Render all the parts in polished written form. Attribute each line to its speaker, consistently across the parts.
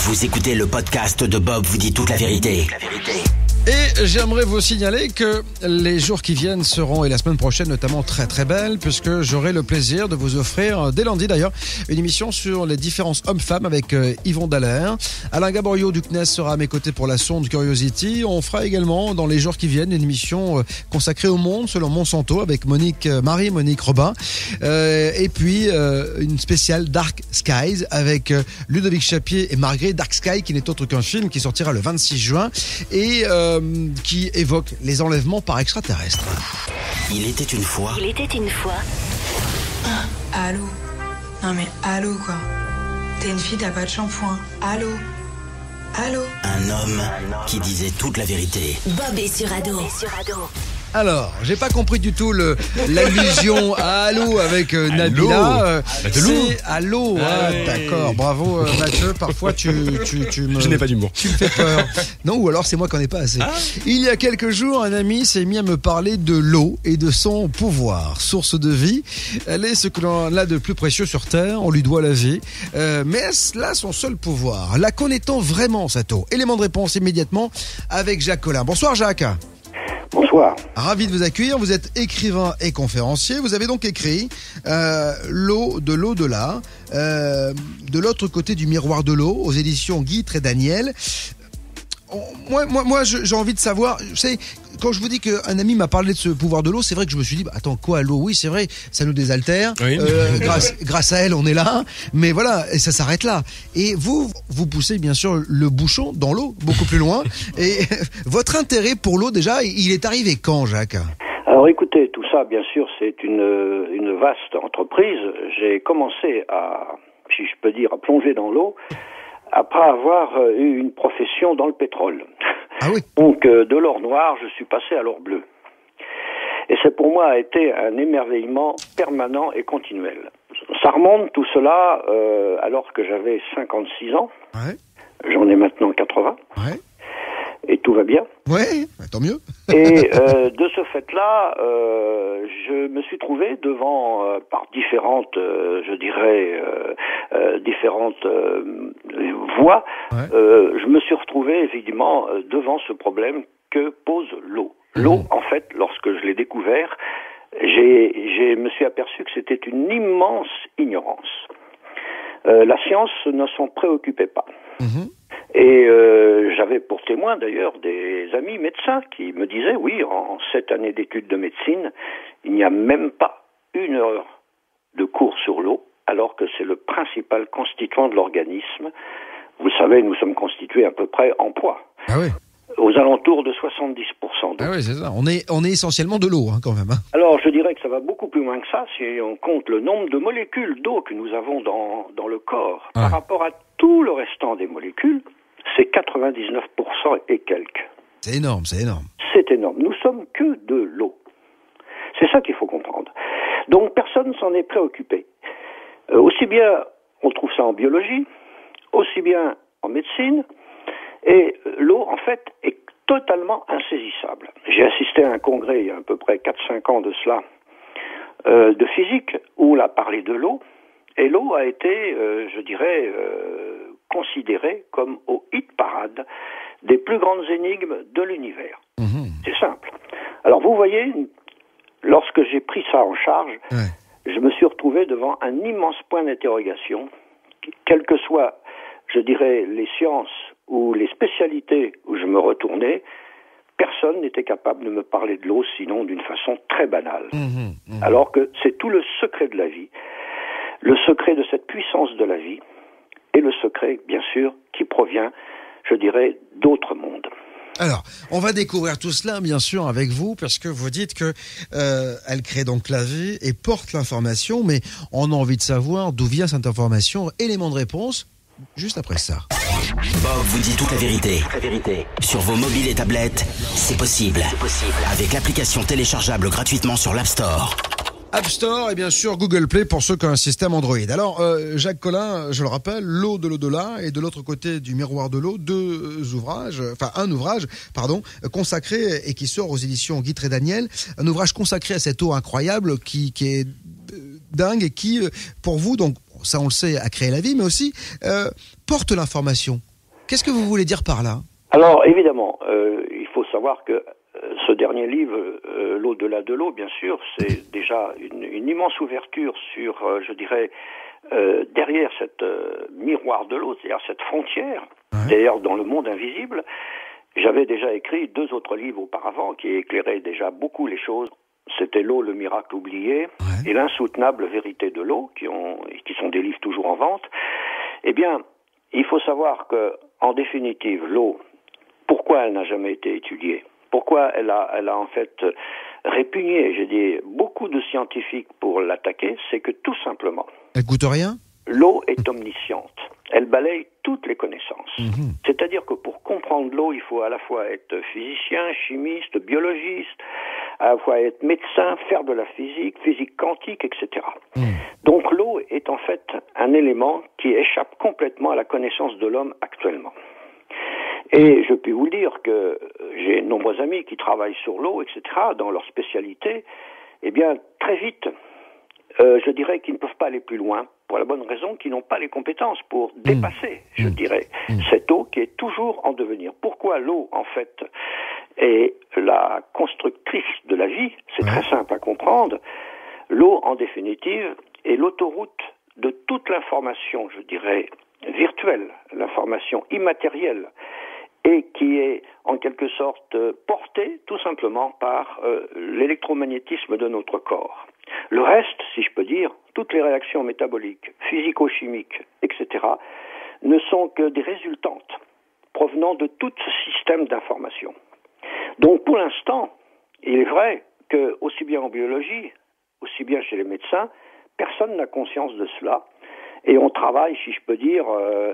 Speaker 1: Vous écoutez le podcast de Bob vous dit toute la vérité.
Speaker 2: Et j'aimerais vous signaler que les jours qui viennent seront, et la semaine prochaine notamment, très très belles, puisque j'aurai le plaisir de vous offrir, dès lundi d'ailleurs, une émission sur les différences hommes-femmes avec Yvon Dallaire. Alain Gaborio du CNES sera à mes côtés pour la sonde Curiosity. On fera également, dans les jours qui viennent, une émission consacrée au monde selon Monsanto avec Marie-Monique Robin. Et puis, une spéciale Dark Skies avec Ludovic Chapier et Marguerite. Dark Sky, qui n'est autre qu'un film qui sortira le 26 juin. Et qui évoque les enlèvements par extraterrestres.
Speaker 1: Il était une fois.
Speaker 3: Allô? Non mais allô quoi. T'es une fille, t'as pas de shampoing. Allô?
Speaker 1: Un homme qui disait toute la vérité.
Speaker 4: Bob est sur Ado.
Speaker 2: Alors, j'ai pas compris du tout l'allusion à Allô avec Nabila. C'est Allô, d'accord. Bravo Mathieu. Parfois tu me.
Speaker 5: Je n'ai pas d'humour.
Speaker 2: Tu me fais peur. Non, ou alors c'est moi qui en ai pas assez. Il y a quelques jours, un ami s'est mis à me parler de l'eau et de son pouvoir, source de vie. Elle est ce que l'on a de plus précieux sur Terre. On lui doit la vie. Mais est-ce là son seul pouvoir? La connaît-on vraiment cette eau? Élément de réponse immédiatement avec Jacques Collin. Bonsoir Jacques.
Speaker 6: Bonsoir.
Speaker 2: Ravi de vous accueillir. Vous êtes écrivain et conférencier. Vous avez donc écrit L'eau de l'au-delà, de l'autre côté du miroir de l'eau, aux éditions Guy Trédaniel. Moi, j'ai envie de savoir. Vous savez, quand je vous dis qu'un ami m'a parlé de ce pouvoir de l'eau, c'est vrai que je me suis dit, attends, quoi, l'eau? Oui, c'est vrai, ça nous désaltère.
Speaker 5: Oui.
Speaker 2: Grâce à elle, on est là. Mais voilà, et ça s'arrête là. Et vous poussez bien sûr le bouchon dans l'eau, beaucoup plus loin. Et votre intérêt pour l'eau, déjà, il est arrivé quand, Jacques?
Speaker 6: Alors écoutez, tout ça, bien sûr, c'est une vaste entreprise. J'ai commencé à, si je peux dire, à plonger dans l'eau après avoir eu une profession dans le pétrole.
Speaker 2: Ah oui.
Speaker 6: Donc, de l'or noir, je suis passé à l'or bleu. Et c'est pour moi été un émerveillement permanent et continuel. Ça remonte tout cela alors que j'avais 56 ans.
Speaker 2: Ouais.
Speaker 6: J'en ai maintenant 80.
Speaker 2: Ouais.
Speaker 6: Et tout va bien.
Speaker 2: Ouais, tant mieux.
Speaker 6: Et de ce fait-là, je me suis trouvé devant, par différentes, différentes voies,
Speaker 2: Ouais.
Speaker 6: je me suis retrouvé effectivement devant ce problème que pose l'eau. L'eau, en fait, lorsque je l'ai découvert, je me suis aperçu que c'était une immense ignorance. La science ne s'en préoccupait pas.
Speaker 2: Mhm.
Speaker 6: Et j'avais pour témoin d'ailleurs des amis médecins qui me disaient, oui, en 7 années d'études de médecine, il n'y a même pas 1 heure de cours sur l'eau, alors que c'est le principal constituant de l'organisme. Vous savez, nous sommes constitués à peu près en poids,
Speaker 2: Ah oui.
Speaker 6: aux alentours de 70% d'eau.
Speaker 2: Ah oui, c'est ça. On est essentiellement de l'eau, quand même.
Speaker 6: Alors, je dirais que ça va beaucoup plus loin que ça si on compte le nombre de molécules d'eau que nous avons dans le corps.
Speaker 2: Ah.
Speaker 6: Par rapport à tout le restant des molécules, c'est 99% et quelques.
Speaker 2: C'est énorme, c'est énorme.
Speaker 6: C'est énorme. Nous sommes que de l'eau. C'est ça qu'il faut comprendre. Donc, personne ne s'en est préoccupé. Aussi bien, on trouve ça en biologie, aussi bien en médecine, et l'eau, en fait, est totalement insaisissable. J'ai assisté à un congrès il y a à peu près 4-5 ans de cela, de physique, où on a parlé de l'eau, et l'eau a été, considérée comme au hit parade des plus grandes énigmes de l'univers.
Speaker 2: Mhm.
Speaker 6: C'est simple. Alors vous voyez, lorsque j'ai pris ça en charge,
Speaker 2: Ouais.
Speaker 6: je me suis retrouvé devant un immense point d'interrogation, quelles que soient, je dirais, les sciences ou les spécialités où je me retournais, personne n'était capable de me parler de l'eau sinon d'une façon très banale.
Speaker 2: Mhm. Mhm.
Speaker 6: Alors que c'est tout le secret de la vie, le secret de cette puissance de la vie, et le secret, bien sûr, qui provient, je dirais, d'autres mondes.
Speaker 2: Alors, on va découvrir tout cela, bien sûr, avec vous, parce que vous dites que elle crée donc la vie et porte l'information, mais on a envie de savoir d'où vient cette information. Élément de réponse, juste après ça.
Speaker 1: Bob vous dit toute la vérité. Sur vos mobiles et tablettes, c'est possible. Avec l'application téléchargeable gratuitement sur l'App Store.
Speaker 2: App Store et bien sûr Google Play pour ceux qui ont un système Android. Alors, Jacques Collin, je le rappelle, L'eau de l'au-delà et de l'autre côté du miroir de l'eau, un ouvrage, consacré et qui sort aux éditions Guy Trédaniel. Un ouvrage consacré à cette eau incroyable qui est dingue et qui, pour vous, donc, ça on le sait, a créé la vie, mais aussi porte l'information. Qu'est-ce que vous voulez dire par là?
Speaker 6: Alors, évidemment, il faut savoir que ce dernier livre, L'au-delà de l'eau, bien sûr, c'est déjà une immense ouverture sur, je dirais, derrière cette miroir de l'eau, c'est-à-dire cette frontière, d'ailleurs dans le monde invisible. J'avais déjà écrit 2 autres livres auparavant qui éclairaient déjà beaucoup les choses. C'était L'eau, le miracle oublié, et L'insoutenable vérité de l'eau, qui sont des livres toujours en vente. Eh bien, il faut savoir que, en définitive, l'eau, pourquoi elle n'a jamais été étudiée? Pourquoi elle a en fait répugné, j'ai dit, beaucoup de scientifiques pour l'attaquer? C'est que tout simplement,
Speaker 2: elle coûte rien?
Speaker 6: L'eau est omnisciente. Elle balaye toutes les connaissances. C'est-à-dire que pour comprendre l'eau, il faut à la fois être physicien, chimiste, biologiste, à la fois être médecin, faire de la physique quantique, etc. Donc l'eau est en fait un élément qui échappe complètement à la connaissance de l'homme actuellement. Et je puis vous dire que j'ai de nombreux amis qui travaillent sur l'eau, etc., dans leur spécialité. Eh bien, très vite, je dirais qu'ils ne peuvent pas aller plus loin, pour la bonne raison qu'ils n'ont pas les compétences pour dépasser, je dirais, cette eau qui est toujours en devenir. Pourquoi l'eau, en fait, est la constructrice de la vie? C'est très simple à comprendre. L'eau, en définitive, est l'autoroute de toute l'information, je dirais, virtuelle, l'information immatérielle, et qui est en quelque sorte portée tout simplement par l'électromagnétisme de notre corps. Le reste, si je peux dire, toutes les réactions métaboliques, physico-chimiques, etc., ne sont que des résultantes provenant de tout ce système d'information. Donc pour l'instant, il est vrai que, aussi bien en biologie, aussi bien chez les médecins, personne n'a conscience de cela, et on travaille, si je peux dire,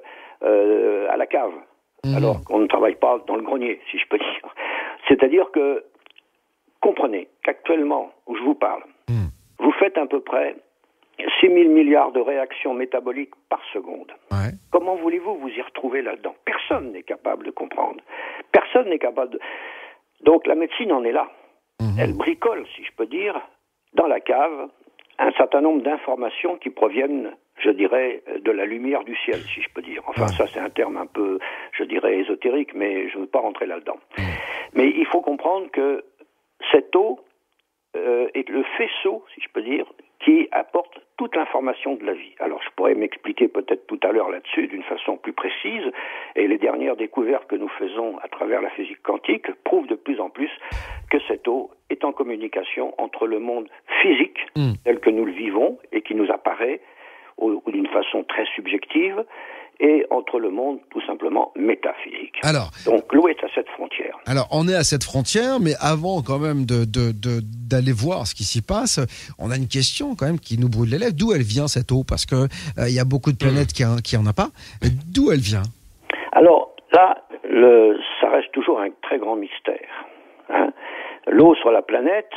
Speaker 6: à la cave. Alors qu'on ne travaille pas dans le grenier, si je peux dire. C'est-à-dire que, comprenez qu'actuellement, où je vous parle, vous faites à peu près 6 000 milliards de réactions métaboliques par seconde. Comment voulez-vous vous y retrouver là-dedans? Personne n'est capable de comprendre. Personne n'est capable de... Donc la médecine en est là. Elle bricole, si je peux dire, dans la cave, un certain nombre d'informations qui proviennent, je dirais, de la lumière du ciel, si je peux dire. Enfin, ça, c'est un terme un peu, je dirais, ésotérique, mais je ne veux pas rentrer là-dedans. Mais il faut comprendre que cette eau est le faisceau, si je peux dire, qui apporte toute l'information de la vie. Alors, je pourrais m'expliquer peut-être tout à l'heure là-dessus d'une façon plus précise, et les dernières découvertes que nous faisons à travers la physique quantique prouvent de plus en plus que cette eau est en communication entre le monde physique, tel que nous le vivons, et qui nous apparaît d'une façon très subjective, et entre le monde tout simplement métaphysique.
Speaker 2: Alors,
Speaker 6: donc l'eau est à cette frontière.
Speaker 2: Alors on est à cette frontière, mais avant quand même d'aller voir ce qui s'y passe, on a une question quand même qui nous brûle les lèvres. D'où elle vient cette eau? Parce que il y a beaucoup de planètes qui en a pas. D'où elle vient?
Speaker 6: Alors là, ça reste toujours un très grand mystère. Hein. L'eau sur la planète,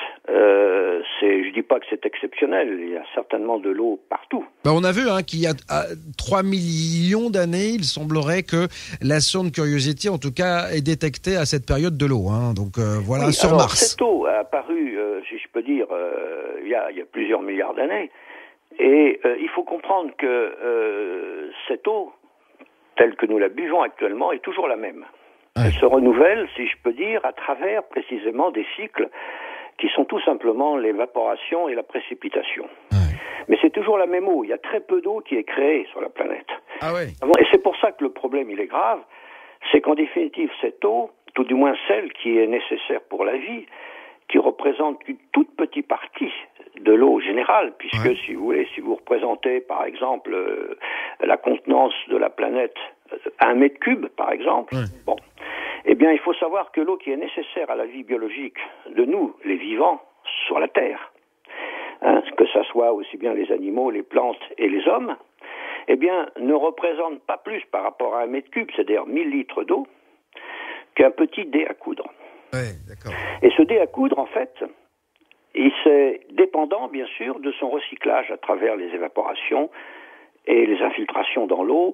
Speaker 6: je dis pas que c'est exceptionnel, il y a certainement de l'eau partout.
Speaker 2: On a vu qu'il y a 3 millions d'années, il semblerait que la sonde Curiosity, en tout cas, ait détecté à cette période de l'eau. Donc voilà, oui, sur alors, Mars.
Speaker 6: Cette eau a apparu, si je peux dire, il y a plusieurs milliards d'années. Et il faut comprendre que cette eau, telle que nous la buvons actuellement, est toujours la même. Elle se renouvelle, si je peux dire, à travers précisément des cycles qui sont tout simplement l'évaporation et la précipitation. Mais c'est toujours la même eau. Il y a très peu d'eau qui est créée sur la planète. Et c'est pour ça que le problème, il est grave. C'est qu'en définitive, cette eau, tout du moins celle qui est nécessaire pour la vie, qui représente une toute petite partie de l'eau générale, puisque si vous voulez, si vous représentez par exemple la contenance de la planète à 1 mètre cube, par exemple, eh bien il faut savoir que l'eau qui est nécessaire à la vie biologique de nous, les vivants, sur la Terre, que ça soit aussi bien les animaux, les plantes et les hommes, eh bien ne représente pas plus par rapport à 1 mètre cube, c'est-à-dire 1000 litres d'eau, qu'un petit dé à coudre. Et ce dé à coudre, en fait, c'est dépendant, bien sûr, de son recyclage à travers les évaporations et les infiltrations dans l'eau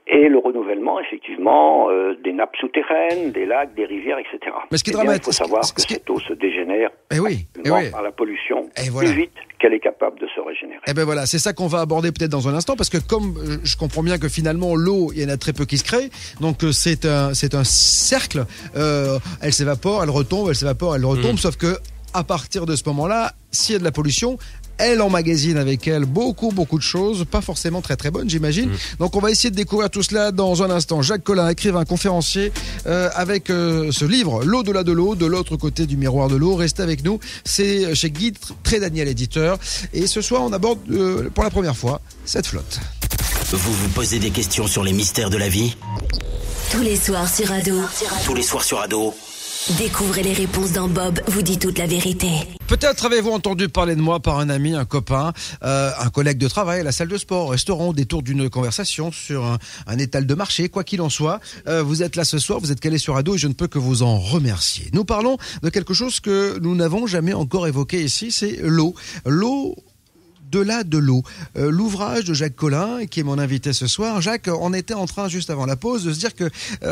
Speaker 6: et le renouvellement, effectivement, des nappes souterraines, des lacs, des rivières, etc.
Speaker 2: Mais ce qui est
Speaker 6: dramatique, il faut savoir que cette eau se dégénère par la pollution plus vite qu'elle est capable de se régénérer.
Speaker 2: Et ben voilà, c'est ça qu'on va aborder peut-être dans un instant, parce que comme je comprends bien que finalement l'eau, il y en a très peu qui se crée, donc c'est un cercle, elle s'évapore, elle retombe, elle s'évapore, elle retombe, sauf que à partir de ce moment-là, s'il y a de la pollution, elle emmagasine avec elle beaucoup de choses, pas forcément très très bonnes, j'imagine. Donc on va essayer de découvrir tout cela dans un instant. Jacques Collin, écrivain, conférencier, avec ce livre, L'au-delà de l'eau, de l'autre côté du miroir de l'eau. Restez avec nous, c'est chez Guy Trédaniel, éditeur. Et ce soir, on aborde pour la première fois cette flotte.
Speaker 1: Vous vous posez des questions sur les mystères de la vie ?
Speaker 4: Tous les soirs sur Ado.
Speaker 1: Tous les soirs sur Ado.
Speaker 4: Découvrez les réponses dans Bob vous dit toute la vérité.
Speaker 2: Peut-être avez-vous entendu parler de moi par un ami, un copain, un collègue de travail, à la salle de sport, au restaurant, au détour d'une conversation sur un étal de marché, quoi qu'il en soit. Vous êtes là ce soir, vous êtes calé sur Ado et je ne peux que vous en remercier. Nous parlons de quelque chose que nous n'avons jamais encore évoqué ici, c'est l'eau. L'eau. Au-delà de l'eau. L'ouvrage de Jacques Collin, qui est mon invité ce soir. Jacques, on était en train, juste avant la pause, de se dire que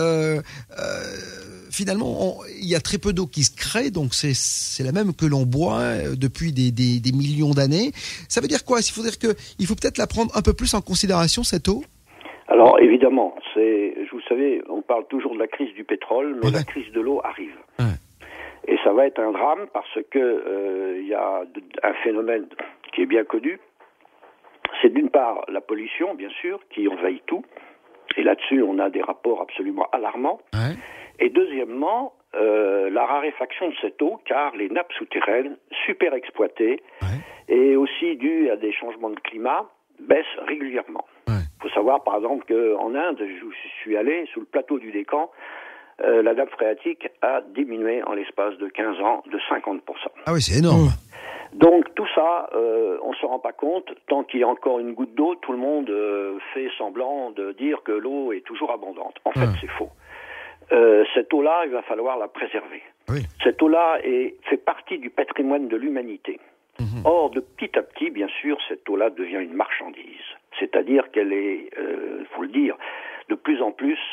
Speaker 2: finalement, il y a très peu d'eau qui se crée, donc c'est la même que l'on boit depuis des millions d'années. Ça veut dire quoi ? Il faut peut-être la prendre un peu plus en considération, cette eau ?
Speaker 6: Alors, évidemment, vous savez, on parle toujours de la crise du pétrole, mais la crise de l'eau arrive. Ouais. Et ça va être un drame parce que y a un phénomène qui est bien connu. C'est d'une part la pollution, bien sûr, qui envahit tout. Et là-dessus, on a des rapports absolument alarmants. Ouais. Et deuxièmement, la raréfaction de cette eau, car les nappes souterraines, super exploitées, et aussi dues à des changements de climat, baissent régulièrement. Il faut savoir, par exemple, qu'en Inde, je suis allé sous le plateau du Décan, la nappe phréatique a diminué en l'espace de 15 ans de 50%.
Speaker 2: Ah oui, c'est énorme.
Speaker 6: Donc tout ça, on ne se rend pas compte. Tant qu'il y a encore une goutte d'eau, tout le monde fait semblant de dire que l'eau est toujours abondante. En fait, c'est faux. Cette eau-là, il va falloir la préserver. Oui. Cette eau-là fait partie du patrimoine de l'humanité. Or, de petit à petit, bien sûr, cette eau-là devient une marchandise. C'est-à-dire qu'elle est, faut le dire, de plus en plus,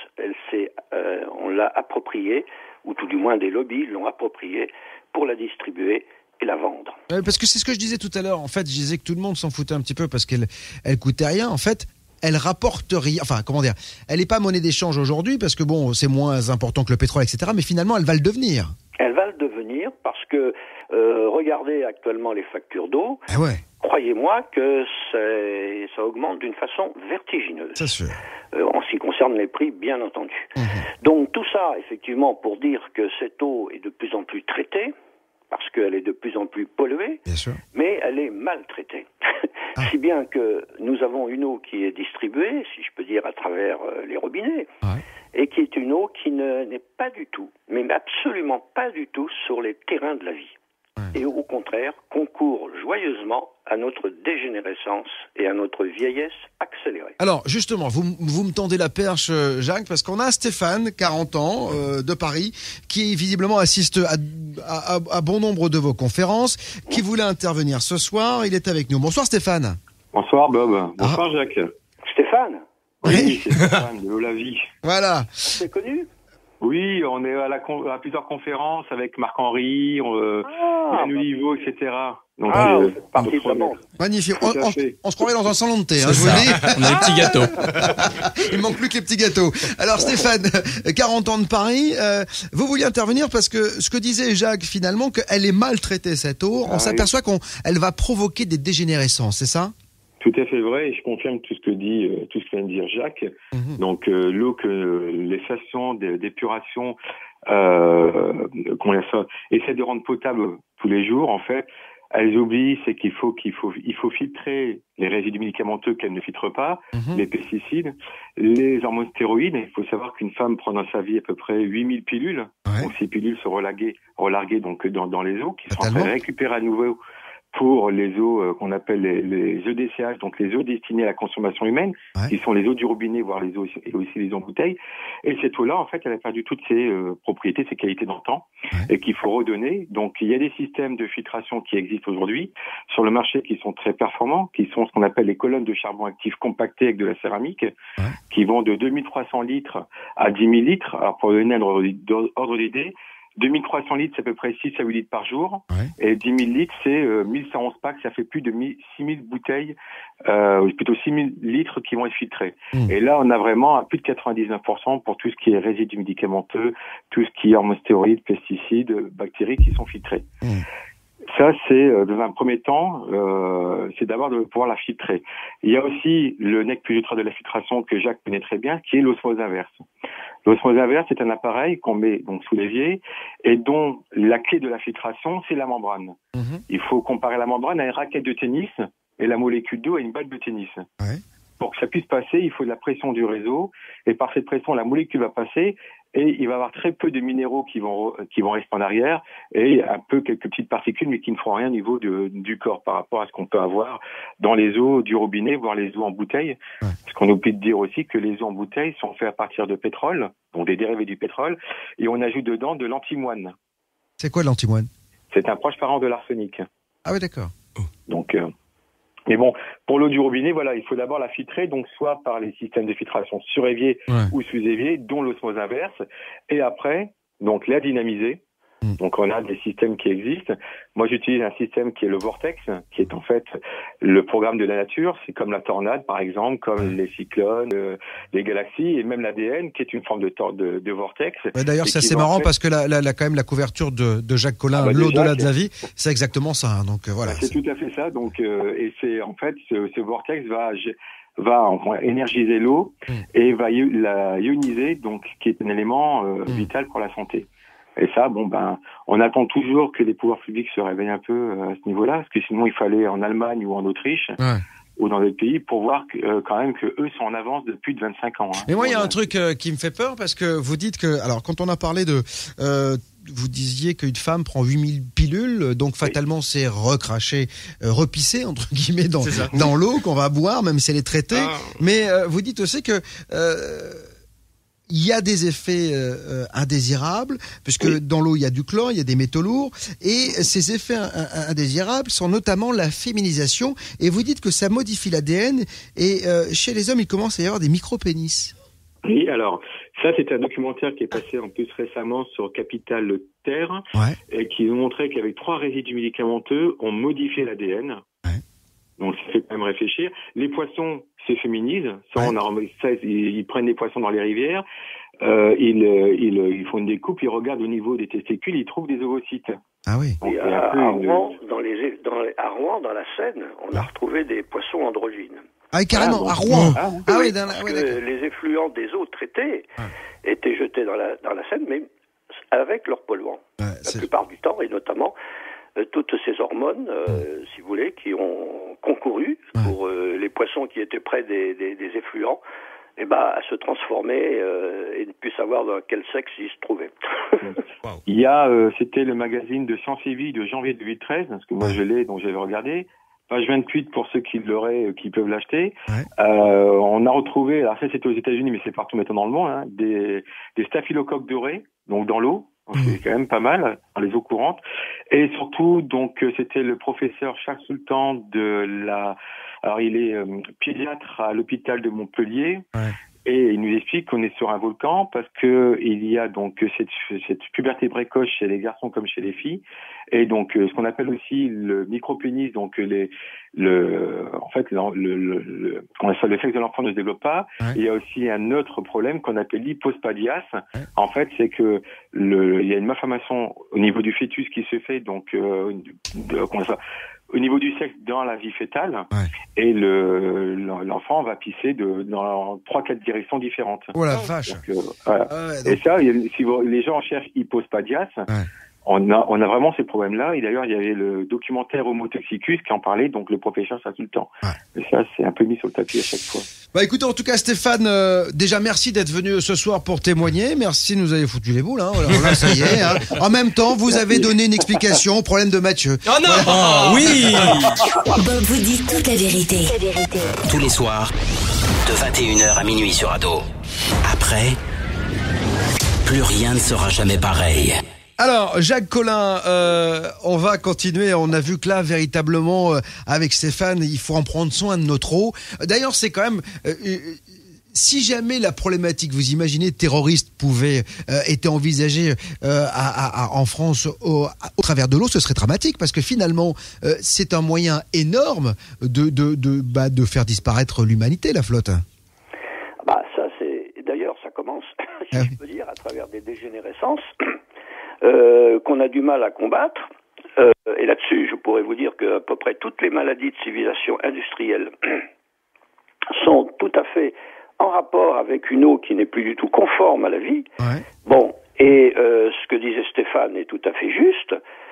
Speaker 6: on l'a appropriée, ou tout du moins des lobbies l'ont appropriée pour la distribuer et la vendre.
Speaker 2: Parce que c'est ce que je disais tout à l'heure. En fait, je disais que tout le monde s'en foutait un petit peu parce qu'elle coûtait rien. En fait, elle rapporte rien. Enfin, comment dire ? Elle n'est pas monnaie d'échange aujourd'hui parce que bon, c'est moins important que le pétrole, etc. Mais finalement, elle va le devenir.
Speaker 6: Elle va le devenir parce que regardez actuellement les factures d'eau.
Speaker 2: Ah ouais.
Speaker 6: Croyez-moi que ça augmente d'une façon vertigineuse.
Speaker 2: C'est sûr.
Speaker 6: En ce qui concerne les prix, bien entendu. Donc tout ça, effectivement, pour dire que cette eau est de plus en plus traitée, parce qu'elle est de plus en plus polluée, bien sûr, mais elle est maltraitée. Si bien que nous avons une eau qui est distribuée, si je peux dire, à travers les robinets, et qui est une eau qui n'est pas du tout, mais absolument pas du tout sur les terrains de la vie. Et au contraire, concourt joyeusement à notre dégénérescence et à notre vieillesse accélérée.
Speaker 2: Alors, justement, vous me tendez la perche, Jacques, parce qu'on a Stéphane, 40 ans, de Paris, qui visiblement assiste à bon nombre de vos conférences, qui voulait intervenir ce soir. Il est avec nous. Bonsoir Stéphane.
Speaker 5: Bonsoir Bob. Bonsoir Jacques.
Speaker 6: Stéphane ?
Speaker 5: Oui, c'est Stéphane de l'Olavie.
Speaker 2: Voilà.
Speaker 6: C'est connu ?
Speaker 5: Oui, on est à plusieurs conférences avec Marc-Henri, Yann Olivo, etc. Donc,
Speaker 6: partie de la bande.
Speaker 2: Magnifique. On se croirait dans un salon de thé, je vous le dis.
Speaker 7: On a les petits gâteaux.
Speaker 2: Il manque plus que les petits gâteaux. Alors Stéphane, 40 ans de Paris, vous vouliez intervenir parce que ce que disait Jacques finalement, qu'elle est maltraitée cette eau, on s'aperçoit qu'elle va provoquer des dégénérescences, c'est ça ?
Speaker 5: Tout à fait vrai, et je confirme tout ce que vient de dire Jacques. Donc l'eau que les stations d'épuration qu'on essaie de rendre potable tous les jours, en fait, elles oublient, c'est qu'il faut filtrer les résidus médicamenteux qu'elles ne filtrent pas, les pesticides, les hormones stéroïdes. Il faut savoir qu'une femme prend dans sa vie à peu près 8000 pilules. Donc ces pilules sont relarguées donc dans les eaux, qui seront récupérées à nouveau pour les eaux qu'on appelle les EDCH, donc les eaux destinées à la consommation humaine, qui sont les eaux du robinet, voire les eaux et aussi les eaux en bouteille. Et cette eau-là, en fait, elle a perdu toutes ses propriétés, ses qualités dans le temps, et qu'il faut redonner. Donc, il y a des systèmes de filtration qui existent aujourd'hui sur le marché qui sont très performants, qui sont ce qu'on appelle les colonnes de charbon actif compactées avec de la céramique, qui vont de 2300 litres à 10 000 litres. Alors, pour donner un ordre d'idée, 2300 litres, c'est à peu près 6 à 8 litres par jour. Et 10 000 litres, c'est 1111 packs, ça fait plus de 6 000 bouteilles, plutôt 6 000 litres qui vont être filtrés. Et là, on a vraiment à plus de 99% pour tout ce qui est résidus médicamenteux, tout ce qui est hormostéroïdes, pesticides, bactéries qui sont filtrés. Ça, c'est dans un premier temps, c'est d'abord de pouvoir la filtrer. Il y a aussi le nec plus ultra de la filtration que Jacques connaît très bien, qui est l'osmose inverse. L'osmose inverse, c'est un appareil qu'on met donc sous l'évier et dont la clé de la filtration, c'est la membrane. Il faut comparer la membrane à une raquette de tennis et la molécule d'eau à une balle de tennis. Pour que ça puisse passer, il faut de la pression du réseau et par cette pression, la molécule va passer et il va y avoir très peu de minéraux qui vont rester en arrière et un peu quelques petites particules mais qui ne feront rien au niveau du corps par rapport à ce qu'on peut avoir dans les eaux du robinet, voire les eaux en bouteille. Parce qu'on oublie de dire aussi que les eaux en bouteille sont faites à partir de pétrole, donc des dérivés du pétrole, et on ajoute dedans de l'antimoine.
Speaker 2: C'est quoi l'antimoine?
Speaker 5: C'est un proche parent de l'arsenic.
Speaker 2: Ah oui, d'accord.
Speaker 5: Donc, mais bon, pour l'eau du robinet, voilà, il faut d'abord la filtrer, donc soit par les systèmes de filtration sur évier ou sous évier, dont l'osmose inverse, et après, donc la dynamiser. Donc on a des systèmes qui existent. Moi j'utilise un système qui est le Vortex, qui est en fait le programme de la nature. C'est comme la tornade par exemple, comme les cyclones, les galaxies et même l'ADN qui est une forme de vortex.
Speaker 2: D'ailleurs c'est assez marrant parce que quand même la couverture de Jacques Collin, l'au-delà de la vie, c'est exactement ça. Hein, donc voilà.
Speaker 5: C'est tout à fait ça. Donc et c'est en fait ce vortex va énergiser l'eau et va la ioniser, donc qui est un élément vital pour la santé. Et ça, on attend toujours que les pouvoirs publics se réveillent un peu à ce niveau-là, parce que sinon il fallait en Allemagne ou en Autriche ou dans d'autres pays pour voir quand même que eux sont en avance depuis 25 ans. Hein.
Speaker 2: Mais moi, il y a un truc qui me fait peur parce que vous dites que, alors quand on a parlé vous disiez qu'une femme prend 8000 pilules, donc fatalement c'est recraché, repissé entre guillemets dans l'eau qu'on va boire, même si elle est traitée. Mais vous dites aussi que il y a des effets indésirables, puisque dans l'eau, il y a du chlore, il y a des métaux lourds, et ces effets indésirables sont notamment la féminisation, et vous dites que ça modifie l'ADN, et chez les hommes, il commence à y avoir des micro-pénis.
Speaker 5: Oui, alors, ça, c'est un documentaire qui est passé en plus récemment sur Capital Terre, et qui nous montrait qu'avec 3 résidus médicamenteux, on modifiait l'ADN. Donc, ça fait quand même réfléchir. Les poissons se féminisent. Ils prennent des poissons dans les rivières. Ils font une découpe. Ils regardent au niveau des testicules. Ils trouvent des ovocytes.
Speaker 2: Ah oui.
Speaker 6: Et à Rouen, à Rouen, dans la Seine, on a retrouvé des poissons androgynes.
Speaker 2: Ah, carrément, à Rouen.
Speaker 6: Oui, parce que les effluents des eaux traitées étaient jetés dans la Seine, mais avec leurs polluants. La plupart du temps, et notamment toutes ces hormones, si vous voulez, qui ont concouru pour les poissons qui étaient près des effluents, à se transformer et ne plus savoir dans quel sexe ils se trouvaient.
Speaker 5: Il y a, c'était le magazine de Science et Vie de janvier 2013, parce que moi je l'ai, donc j'avais regardé. Page 28 pour ceux qui l'auraient, qui peuvent l'acheter. On a retrouvé, alors ça c'était aux États-Unis, mais c'est partout maintenant dans le monde, des staphylocoques dorés, donc dans l'eau. C'est quand même pas mal dans les eaux courantes. Et surtout, donc, c'était le professeur Charles Sultan alors il est pédiatre à l'hôpital de Montpellier. Et il nous explique qu'on est sur un volcan parce que il y a donc cette puberté précoce chez les garçons comme chez les filles. Et donc, ce qu'on appelle aussi le micropénis, donc le sexe de l'enfant ne se développe pas. Il y a aussi un autre problème qu'on appelle l'hypospadias. En fait, c'est que il y a une malformation au niveau du fœtus qui se fait, donc, au niveau du sexe dans la vie fétale, et l'enfant va pisser dans 3-4 directions différentes.
Speaker 2: Oh la vache.
Speaker 5: Donc, voilà. Et ça, si les gens cherchent hypospadias, on a vraiment ces problèmes-là. Et d'ailleurs, il y avait le documentaire Homo Toxicus qui en parlait, donc le professeur ça tout le temps. Et ça, c'est un peu mis sur le tapis à chaque fois.
Speaker 2: Bah écoutez, en tout cas, Stéphane, déjà merci d'être venu ce soir pour témoigner. Merci de nous avoir foutu les boules. Hein. Voilà, ça y est. Hein. En même temps, vous avez donné une explication au problème de Mathieu.
Speaker 7: Oh non, voilà. Oui.
Speaker 4: Bob vous dit toute la vérité.
Speaker 1: Tous les soirs, de 21h à minuit sur Ado. Après, plus rien ne sera jamais pareil.
Speaker 2: Alors, Jacques Collin, on va continuer. On a vu que là, véritablement, avec Stéphane, il faut en prendre soin de notre eau. D'ailleurs, c'est quand même... si jamais la problématique, vous imaginez, terroriste pouvait être envisagée en France au travers de l'eau, ce serait dramatique parce que finalement, c'est un moyen énorme de faire disparaître l'humanité, la flotte.
Speaker 6: Bah ça, d'ailleurs, ça commence, si je peux dire, à travers des dégénérescences qu'on a du mal à combattre. Et là-dessus, je pourrais vous dire qu'à peu près toutes les maladies de civilisation industrielle sont tout à fait en rapport avec une eau qui n'est plus du tout conforme à la vie. Ouais. Bon, et ce que disait Stéphane est tout à fait juste.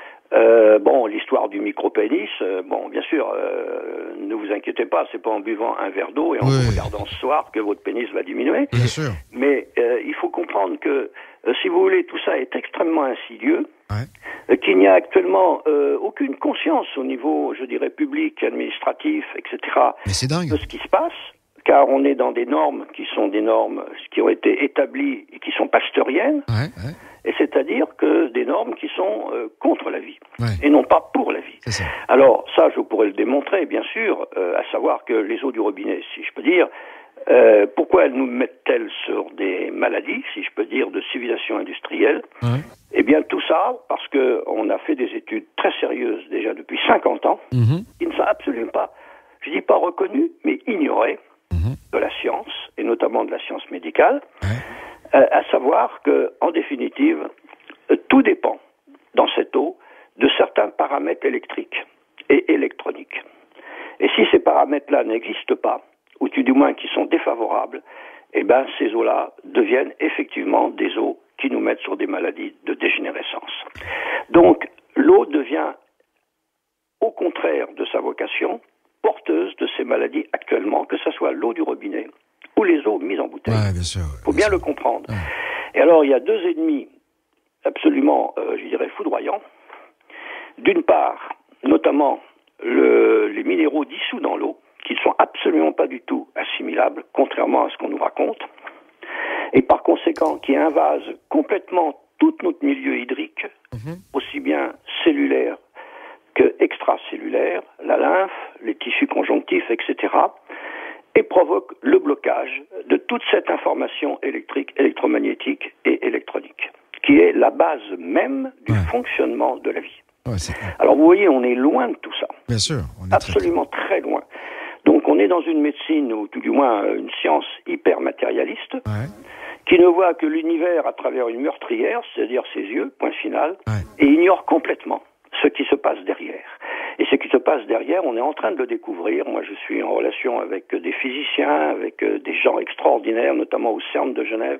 Speaker 6: L'histoire du micro-pénis, bien sûr, ne vous inquiétez pas, c'est pas en buvant un verre d'eau et en vous regardant ce soir que votre pénis va diminuer.
Speaker 2: Bien sûr.
Speaker 6: Mais il faut comprendre que, si vous voulez, tout ça est extrêmement insidieux, qu'il n'y a actuellement aucune conscience au niveau, je dirais, public, administratif, etc.
Speaker 2: Mais c'est dingue.
Speaker 6: De ce qui se passe. Car on est dans des normes qui sont des normes qui ont été établies et qui sont pasteuriennes, et c'est-à-dire que des normes qui sont contre la vie, et non pas pour la vie. Alors ça, je pourrais le démontrer, bien sûr, à savoir que les eaux du robinet, si je peux dire, pourquoi elles nous mettent-elles sur des maladies, si je peux dire, de civilisation industrielle? Eh bien tout ça, parce que on a fait des études très sérieuses déjà depuis 50 ans, qui ne sont absolument pas, je dis pas reconnues, mais ignorées, de la science, et notamment de la science médicale, à savoir que, en définitive, tout dépend, dans cette eau, de certains paramètres électriques et électroniques. Et si ces paramètres-là n'existent pas, ou tout du moins qui sont défavorables, eh ben, ces eaux-là deviennent effectivement des eaux qui nous mettent sur des maladies de dégénérescence. Donc, l'eau devient, au contraire de sa vocation, porteuse de ces maladies actuellement, que ce soit l'eau du robinet ou les eaux mises en bouteille. Il faut bien le comprendre. Et alors, il y a deux ennemis absolument, je dirais, foudroyants. D'une part, notamment les minéraux dissous dans l'eau, qui ne sont absolument pas du tout assimilables, contrairement à ce qu'on nous raconte, et par conséquent, qui invasent complètement tout notre milieu hydrique, aussi bien cellulaire que extracellulaire, la lymphe, les tissus conjonctifs, etc., et provoque le blocage de toute cette information électrique, électromagnétique et électronique, qui est la base même du fonctionnement de la vie. Alors vous voyez, on est loin de tout ça.
Speaker 2: Bien sûr. On est
Speaker 6: absolument très loin. Donc on est dans une médecine, ou tout du moins une science hyper matérialiste, qui ne voit que l'univers à travers une meurtrière, c'est-à-dire ses yeux, point final, et ignore complètement ce qui se passe derrière. Et ce qui se passe derrière, on est en train de le découvrir. Moi, je suis en relation avec des physiciens, avec des gens extraordinaires, notamment au CERN de Genève.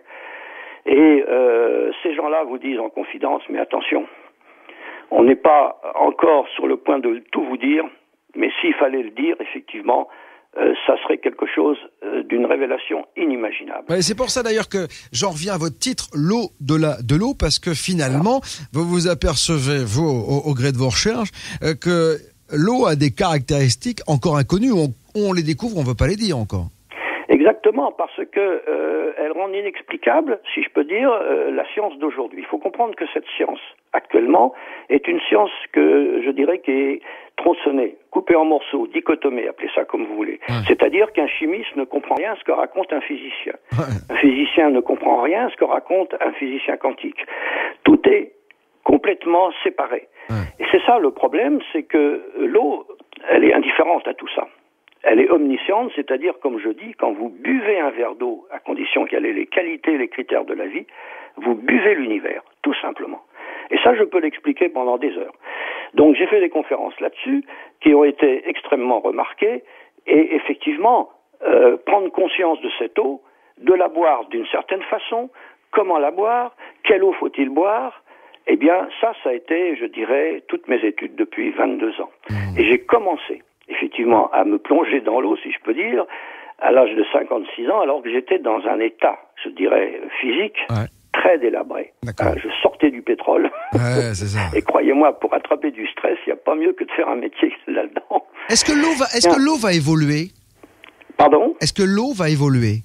Speaker 6: Et ces gens-là vous disent en confidence, mais attention, on n'est pas encore sur le point de tout vous dire, mais s'il fallait le dire, effectivement, ça serait quelque chose d'une révélation inimaginable.
Speaker 2: Ouais, c'est pour ça d'ailleurs que j'en reviens à votre titre, l'eau de l'eau, parce que finalement, vous vous apercevez, vous, au gré de vos recherches, que l'eau a des caractéristiques encore inconnues. On les découvre, on ne veut pas les dire encore.
Speaker 6: Exactement, parce que elle rend inexplicable, si je peux dire, la science d'aujourd'hui. Il faut comprendre que cette science, actuellement, est une science que je dirais qui est tronçonnée, coupée en morceaux, dichotomée, appelez ça comme vous voulez. C'est-à-dire qu'un chimiste ne comprend rien à ce que raconte un physicien. Un physicien ne comprend rien à ce que raconte un physicien quantique. Tout est complètement séparé. Et c'est ça le problème, c'est que l'eau, elle est indifférente à tout ça. Elle est omnisciente, c'est-à-dire, comme je dis, quand vous buvez un verre d'eau, à condition qu'elle ait les qualités et les critères de la vie, vous buvez l'univers, tout simplement. Et ça, je peux l'expliquer pendant des heures. Donc, j'ai fait des conférences là-dessus, qui ont été extrêmement remarquées, et effectivement, prendre conscience de cette eau, de la boire d'une certaine façon, comment la boire, quelle eau faut-il boire, Eh bien, ça a été, je dirais, toutes mes études depuis 22 ans. Et j'ai commencé, effectivement, à me plonger dans l'eau, si je peux dire, à l'âge de 56 ans, alors que j'étais dans un état, je dirais, physique, très délabré. Je sortais du pétrole.
Speaker 2: Ouais, c'est ça.
Speaker 6: Et croyez-moi, pour attraper du stress, il n'y a pas mieux que de faire un métier là-dedans.
Speaker 2: Est-ce que l'eau va évoluer?
Speaker 6: Pardon?
Speaker 2: Est-ce que l'eau va évoluer?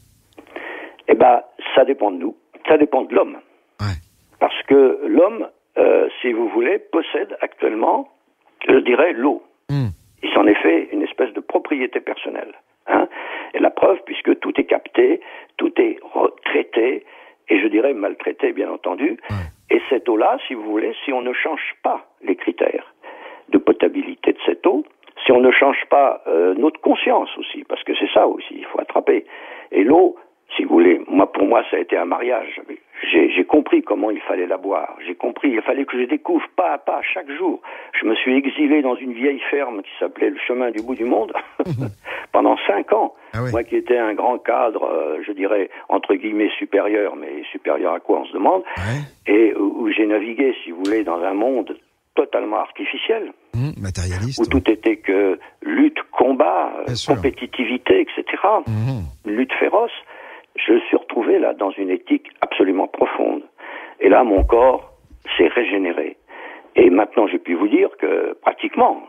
Speaker 6: Eh ben, ça dépend de nous. Ça dépend de l'homme.
Speaker 2: Ouais.
Speaker 6: Parce que l'homme, si vous voulez, possède actuellement, je dirais, l'eau. Il s'en est fait une espèce de propriété personnelle. Hein. Et la preuve, puisque tout est capté, tout est traité, et je dirais maltraité, bien entendu. Et cette eau-là, si vous voulez, si on ne change pas les critères de potabilité de cette eau, si on ne change pas notre conscience aussi, parce que c'est ça aussi, il faut attraper. Et l'eau, si vous voulez, pour moi, ça a été un mariage. J'ai compris comment il fallait la boire. J'ai compris, il fallait que je découvre pas à pas, chaque jour. Je me suis exilé dans une vieille ferme qui s'appelait le Chemin du bout du monde pendant 5 ans. Ah oui. Moi qui étais un grand cadre, je dirais, entre guillemets, supérieur, mais supérieur à quoi on se demande, et où j'ai navigué, si vous voulez, dans un monde totalement artificiel.
Speaker 2: Matérialiste.
Speaker 6: Où tout était que lutte, combat, compétitivité, etc. Lutte féroce. Je me suis retrouvé là dans une éthique absolument profonde. Et là, mon corps s'est régénéré. Et maintenant, j'ai pu vous dire que pratiquement,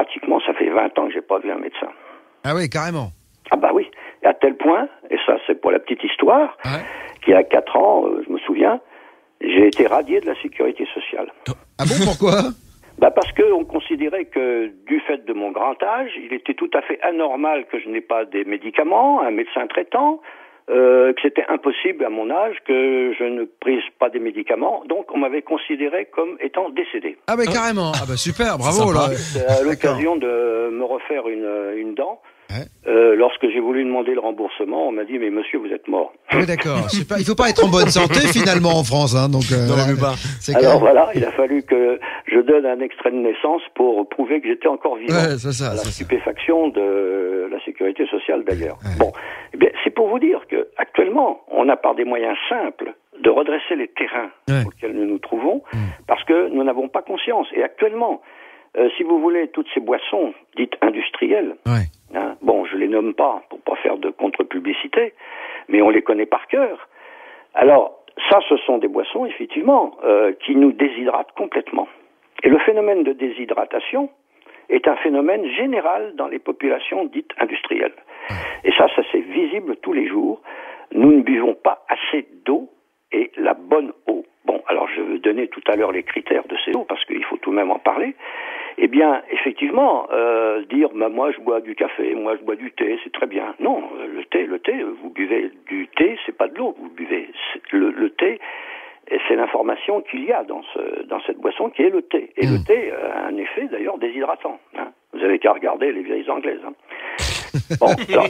Speaker 6: ça fait 20 ans que j'ai pas vu un médecin.
Speaker 2: Ah oui, carrément.
Speaker 6: Ah bah oui. Et à tel point, et ça c'est pour la petite histoire, qu'il y a 4 ans, je me souviens, j'ai été radié de la sécurité sociale.
Speaker 2: Ah bon, pourquoi?
Speaker 6: Parce qu'on considérait que, du fait de mon grand âge, il était tout à fait anormal que je n'ai pas des médicaments, un médecin traitant, que c'était impossible à mon âge que je ne prise pas des médicaments. Donc, on m'avait considéré comme étant décédé.
Speaker 2: Ah ben carrément. Ah ben super, bravo. Là.
Speaker 6: À l'occasion de me refaire une dent. Lorsque j'ai voulu demander le remboursement, on m'a dit mais monsieur vous êtes mort.
Speaker 2: Oui d'accord, super. Il faut pas être en bonne santé finalement en France, hein, donc.
Speaker 6: Alors voilà, il a fallu que je donne un extrait de naissance pour prouver que j'étais encore vivant.
Speaker 2: Ouais, c'est ça.
Speaker 6: À la stupéfaction de la sécurité sociale d'ailleurs. Bon, eh bien c'est pour vous dire que actuellement on a par des moyens simples de redresser les terrains auxquels nous nous trouvons, parce que nous n'avons pas conscience. Et actuellement, si vous voulez, toutes ces boissons dites industrielles. Hein, bon, je les nomme pas pour pas faire de contre-publicité, mais on les connaît par cœur. Alors, ça, ce sont des boissons, effectivement, qui nous déshydratent complètement. Et le phénomène de déshydratation est un phénomène général dans les populations dites industrielles. Et ça c'est visible tous les jours. Nous ne buvons pas assez d'eau et la bonne eau. Bon, alors je vais donner tout à l'heure les critères de ces eaux, parce qu'il faut tout de même en parler. Eh bien, effectivement, dire moi je bois du café, moi je bois du thé, c'est très bien. Non, le thé, vous buvez du thé, c'est pas de l'eau, vous buvez le thé, et c'est l'information qu'il y a dans cette boisson qui est le thé. Et le thé a un effet d'ailleurs déshydratant. Hein. Vous avez qu'à regarder les vieilles anglaises. Hein. Bon, alors,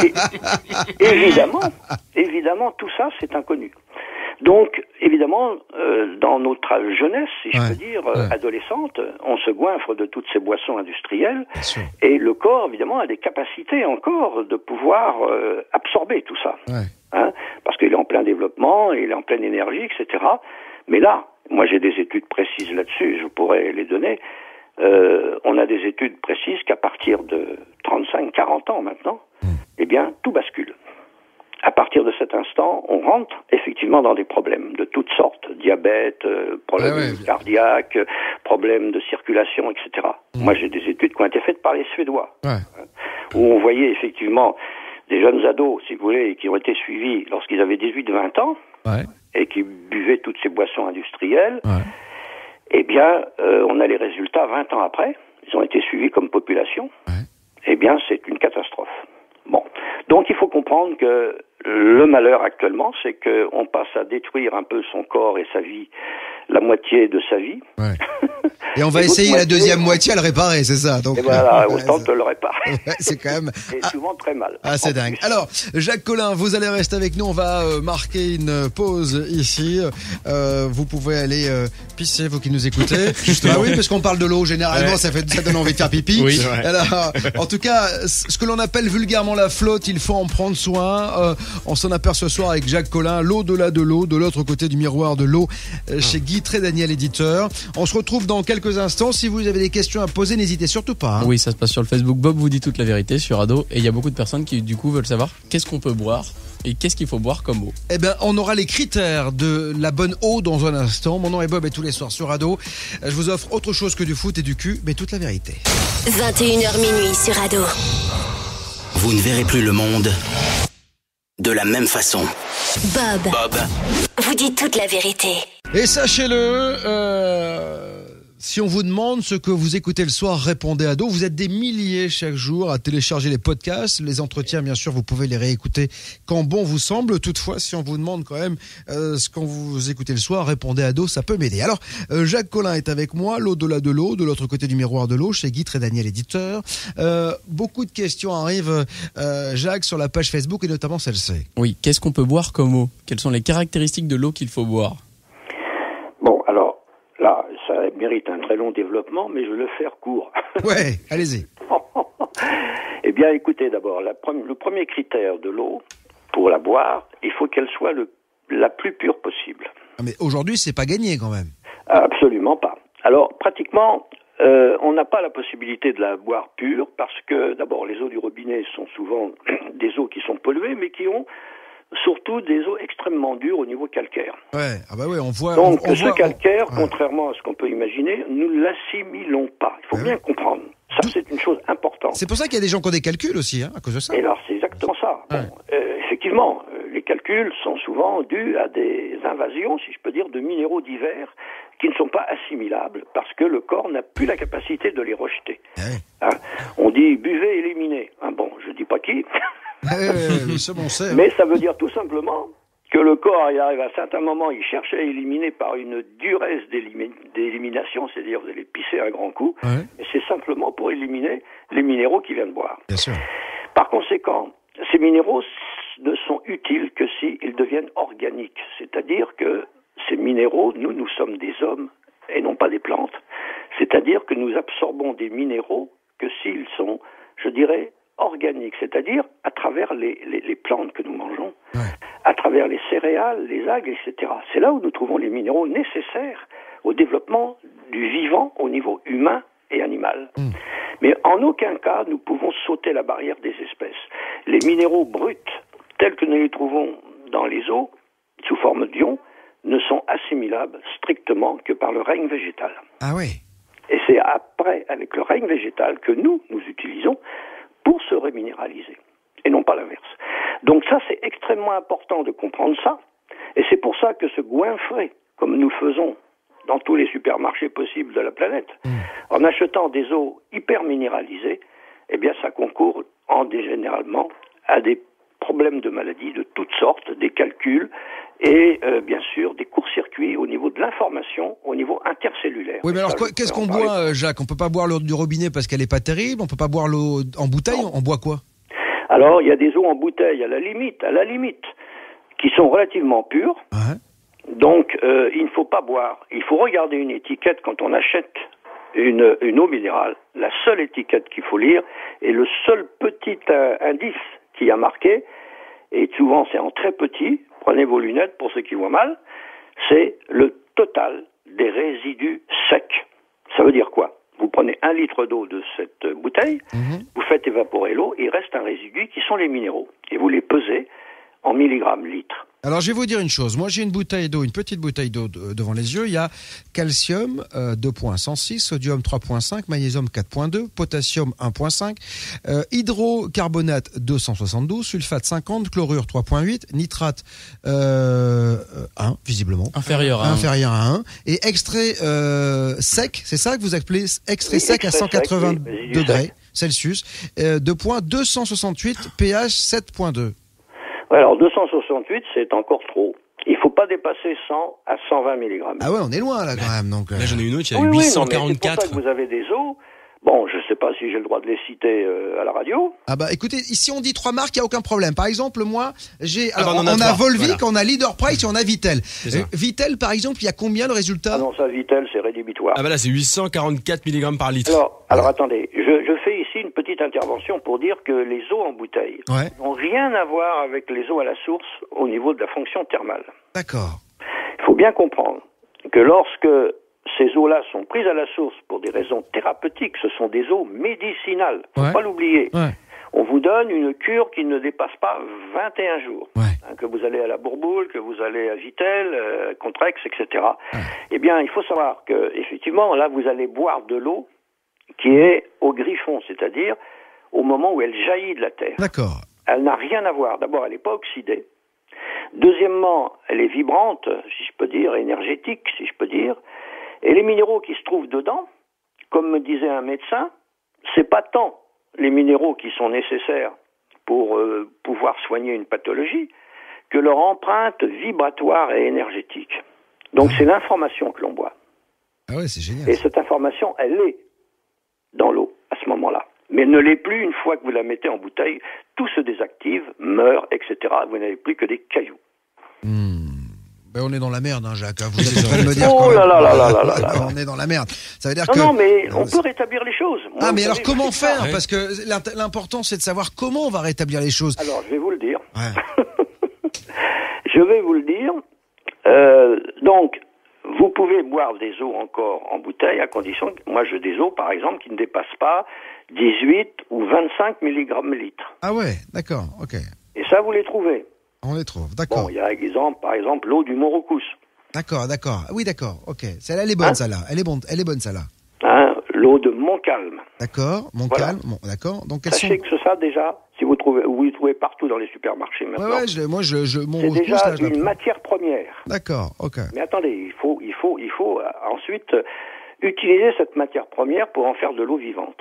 Speaker 6: évidemment, tout ça c'est inconnu. Donc, évidemment, dans notre jeunesse, si je peux dire, adolescente, on se goinfre de toutes ces boissons industrielles, et le corps, évidemment, a des capacités encore de pouvoir absorber tout ça. Hein, parce qu'il est en plein développement, il est en pleine énergie, etc. Mais là, moi j'ai des études précises là-dessus, je pourrais les donner. On a des études précises qu'à partir de 35-40 ans maintenant, eh bien, tout bascule. À partir de cet instant, on rentre effectivement dans des problèmes de toutes sortes. Diabète, problèmes cardiaques, problèmes de circulation, etc. Moi, j'ai des études qui ont été faites par les Suédois, où on voyait effectivement des jeunes ados, si vous voulez, qui ont été suivis lorsqu'ils avaient 18-20 ans, et qui buvaient toutes ces boissons industrielles. Eh bien, on a les résultats 20 ans après. Ils ont été suivis comme population. Eh bien, c'est une catastrophe. Bon. Donc, il faut comprendre que le malheur actuellement, c'est qu'on passe à détruire un peu son corps et sa vie, la moitié de sa vie.
Speaker 2: Et on va essayer la deuxième moitié à le réparer, c'est ça. Donc,
Speaker 6: et voilà, autant de le réparer.
Speaker 2: C'est quand même...
Speaker 6: Et souvent très mal.
Speaker 2: Ah, c'est dingue. Alors, Jacques Collin, vous allez rester avec nous. On va marquer une pause ici. Vous pouvez aller pisser, vous qui nous écoutez.
Speaker 7: Justement.
Speaker 2: Bah oui, parce qu'on parle de l'eau, généralement, ça donne envie de faire pipi.
Speaker 7: Oui.
Speaker 2: Alors, en tout cas, ce que l'on appelle vulgairement la flotte, il faut en prendre soin. On s'en aperçoit ce soir avec Jacques Collin, l'au-delà de l'eau, de l'autre côté du miroir de l'eau, chez Guy Trédaniel, éditeur. On se retrouve dans quelques instants. Si vous avez des questions à poser, n'hésitez surtout pas.
Speaker 7: Oui, ça se passe sur le Facebook Bob vous dit toute la vérité sur Ado. Et il y a beaucoup de personnes qui du coup veulent savoir qu'est-ce qu'on peut boire et qu'est-ce qu'il faut boire comme eau.
Speaker 2: Eh ben, on aura les critères de la bonne eau dans un instant. Mon nom est Bob et tous les soirs sur Ado, je vous offre autre chose que du foot et du cul, mais toute la vérité.
Speaker 4: 21h minuit sur Ado.
Speaker 1: Vous ne verrez plus le monde de la même façon.
Speaker 4: Bob vous dit toute la vérité.
Speaker 2: Et sachez-le, si on vous demande ce que vous écoutez le soir, répondez Ado. Vous êtes des milliers chaque jour à télécharger les podcasts. Les entretiens, bien sûr, vous pouvez les réécouter quand bon vous semble. Toutefois, si on vous demande quand même ce qu'on vous écoutez le soir, répondez Ado, ça peut m'aider. Alors, Jacques Collin est avec moi, l'au-delà de l'eau, de l'autre côté du miroir de l'eau, chez Guy Trédaniel, éditeur. Beaucoup de questions arrivent, Jacques, sur la page Facebook et notamment celle-ci.
Speaker 7: Oui, qu'est-ce qu'on peut boire comme eau? Quelles sont les caractéristiques de l'eau qu'il faut boire?
Speaker 6: Bon, alors, là, ça mérite un très long développement, mais je vais le faire court.
Speaker 2: Ouais, allez-y.
Speaker 6: Eh bien, écoutez, d'abord, le premier critère de l'eau, pour la boire, il faut qu'elle soit la plus pure possible.
Speaker 2: Mais aujourd'hui, c'est pas gagné quand même.
Speaker 6: Absolument pas. Alors, pratiquement, on n'a pas la possibilité de la boire pure, parce que, d'abord, les eaux du robinet sont souvent des eaux qui sont polluées, mais qui ont surtout des eaux extrêmement dures au niveau calcaire.
Speaker 2: Ouais, ah bah ouais, on voit.
Speaker 6: Donc
Speaker 2: on
Speaker 6: ce
Speaker 2: voit,
Speaker 6: calcaire, contrairement à ce qu'on peut imaginer, nous ne l'assimilons pas. Il faut bien comprendre. Ça, c'est une chose importante.
Speaker 2: C'est pour ça qu'il y a des gens qui ont des calculs aussi, à cause de ça.
Speaker 6: Et alors, c'est exactement ça.
Speaker 2: Ouais.
Speaker 6: Bon, effectivement, les calculs sont souvent dus à des invasions, si je peux dire, de minéraux divers qui ne sont pas assimilables parce que le corps n'a plus la capacité de les rejeter.
Speaker 2: Ouais.
Speaker 6: Hein, on dit buvez, éliminez. Hein, bon, je dis pas qui.
Speaker 2: Ça, bon, c'est,
Speaker 6: Mais ça veut dire tout simplement que le corps, il arrive à un certain moment, il cherche à éliminer par une duresse d'élimination, c'est-à-dire vous allez pisser un grand coup, et c'est simplement pour éliminer les minéraux qu'il vient de boire.
Speaker 2: Bien sûr.
Speaker 6: Par conséquent, ces minéraux ne sont utiles que s'ils deviennent organiques, c'est-à-dire que ces minéraux, nous sommes des hommes et non pas des plantes, c'est-à-dire que nous absorbons des minéraux que s'ils sont, je dirais, organiques, c'est-à-dire à travers les plantes que nous mangeons, à travers les céréales, les algues, etc. C'est là où nous trouvons les minéraux nécessaires au développement du vivant au niveau humain et animal. Mais en aucun cas nous pouvons sauter la barrière des espèces. Les minéraux bruts, tels que nous les trouvons dans les eaux, sous forme d'ions, ne sont assimilables strictement que par le règne végétal.
Speaker 2: Ah oui.
Speaker 6: Et c'est après, avec le règne végétal, que nous utilisons pour se reminéraliser, et non pas l'inverse. Donc ça, c'est extrêmement important de comprendre ça, et c'est pour ça que se goinfrer, comme nous faisons dans tous les supermarchés possibles de la planète, en achetant des eaux hyper minéralisées, eh bien ça concourt généralement à des problèmes de maladies de toutes sortes, des calculs, et bien sûr des court-circuits au niveau de l'information, au niveau intercellulaire.
Speaker 2: Oui, mais alors qu'est-ce qu'on boit, Jacques? On peut pas boire l'eau du robinet parce qu'elle est pas terrible. On peut pas boire l'eau en bouteille. On boit quoi?
Speaker 6: Alors, il y a des eaux en bouteille à la limite, qui sont relativement pures.
Speaker 2: Ouais.
Speaker 6: Donc, il ne faut pas boire. Il faut regarder une étiquette quand on achète une eau minérale. La seule étiquette qu'il faut lire et le seul petit indice qui a marqué, et souvent c'est en très petit, prenez vos lunettes pour ceux qui voient mal, c'est le total des résidus secs. Ça veut dire quoi? Vous prenez 1 litre d'eau de cette bouteille, vous faites évaporer l'eau, il reste un résidu qui sont les minéraux. Et vous les pesez en milligrammes litres.
Speaker 2: Alors, je vais vous dire une chose. Moi, j'ai une bouteille d'eau, une petite bouteille d'eau devant les yeux. Il y a calcium 2,106, sodium 3,5, magnésium 4,2, potassium 1,5, hydrocarbonate 272, sulfate 50, chlorure 3,8, nitrate 1, visiblement.
Speaker 7: Inférieur à
Speaker 2: 1. Et extrait sec, c'est ça que vous appelez extrait sec à 180 degrés Celsius, 2,268, pH 7,2.
Speaker 6: Alors 268, c'est encore trop. Il ne faut pas dépasser 100 à 120 mg.
Speaker 2: Ah ouais, on est loin là quand même. Donc,
Speaker 8: Là j'en ai une autre, il y a
Speaker 6: oui,
Speaker 8: 844.
Speaker 6: Oui, c'est pour ça que vous avez des eaux. Bon, je ne sais pas si j'ai le droit de les citer à la radio.
Speaker 2: Ah bah écoutez, ici on dit 3 marques, il n'y a aucun problème. Par exemple, moi, j'ai...
Speaker 8: Ah bah,
Speaker 2: on a Volvic,
Speaker 8: voilà.
Speaker 2: on a Leader Price et on a Vittel. Vittel, par exemple, il y a combien le résultat?
Speaker 6: Ah non, ça, Vittel, c'est rédhibitoire.
Speaker 8: Ah bah là c'est 844 mg par litre.
Speaker 6: Alors attendez, je fais ici une petite petite intervention pour dire que les eaux en bouteille n'ont rien à voir avec les eaux à la source au niveau de la fonction thermale.
Speaker 2: D'accord.
Speaker 6: Il faut bien comprendre que lorsque ces eaux-là sont prises à la source pour des raisons thérapeutiques, ce sont des eaux médicinales, faut pas l'oublier. On vous donne une cure qui ne dépasse pas 21 jours. Que vous allez à la Bourboule, que vous allez à Vittel, Contrex, etc. Eh bien, il faut savoir que, effectivement, là, vous allez boire de l'eau qui est au griffon, c'est-à-dire au moment où elle jaillit de la terre.
Speaker 2: D'accord.
Speaker 6: Elle n'a rien à voir. D'abord, elle n'est pas oxydée. Deuxièmement, elle est vibrante, si je peux dire, énergétique, si je peux dire. Et les minéraux qui se trouvent dedans, comme me disait un médecin, c'est pas tant les minéraux qui sont nécessaires pour pouvoir soigner une pathologie que leur empreinte vibratoire et énergétique. Donc c'est l'information que l'on boit.
Speaker 2: Ah ouais, c'est génial.
Speaker 6: Et cette information, elle est dans l'eau à ce moment-là. Mais elle ne l'est plus une fois que vous la mettez en bouteille. Tout se désactive, meurt, etc. Vous n'avez plus que des cailloux.
Speaker 2: Ben on est dans la merde, hein, Jacques. Vous êtes en train de me dire
Speaker 6: oh là là là là là là.
Speaker 2: On est dans la merde. Ça veut dire
Speaker 6: non, mais on peut rétablir les choses. Moi,
Speaker 2: mais alors comment faire ? Parce que l'important, c'est de savoir comment on va rétablir les choses.
Speaker 6: Alors, je vais vous le dire. Je vais vous le dire. Donc, vous pouvez boire des eaux encore en bouteille à condition que, moi, je des eaux, par exemple, qui ne dépassent pas 18 ou 25 mg/litre.
Speaker 2: Ah ouais, d'accord, ok.
Speaker 6: Et ça, vous les trouvez.
Speaker 2: On les trouve, d'accord.
Speaker 6: Bon, il y a par exemple, l'eau du Mont-Roucous.
Speaker 2: D'accord. Oui, d'accord, ok. Celle-là, elle est bonne, celle-là. Elle est bonne, celle-là.
Speaker 6: L'eau de Montcalm.
Speaker 2: D'accord, Montcalm, bon, d'accord. Donc,
Speaker 6: sachez que ça, déjà, si vous le trouvez partout dans les supermarchés maintenant.
Speaker 2: Ouais,
Speaker 6: c'est déjà une matière première.
Speaker 2: D'accord, ok.
Speaker 6: Mais attendez, il faut ensuite utiliser cette matière première pour en faire de l'eau vivante.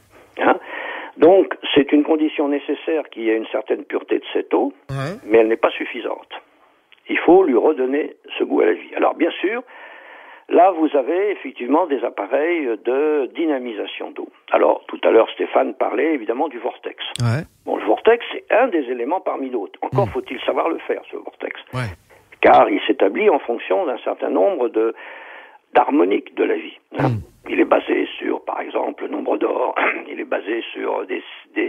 Speaker 6: Donc, c'est une condition nécessaire qu'il y ait une certaine pureté de cette eau, mais elle n'est pas suffisante. Il faut lui redonner ce goût à la vie. Alors, bien sûr, là, vous avez effectivement des appareils de dynamisation d'eau. Alors, tout à l'heure, Stéphane parlait évidemment du vortex. Bon, le vortex, c'est un des éléments parmi d'autres. Encore faut-il savoir le faire, ce vortex. Car il s'établit en fonction d'un certain nombre d'harmoniques de la vie. Il est basé sur, par exemple, le nombre d'or. Il est basé sur des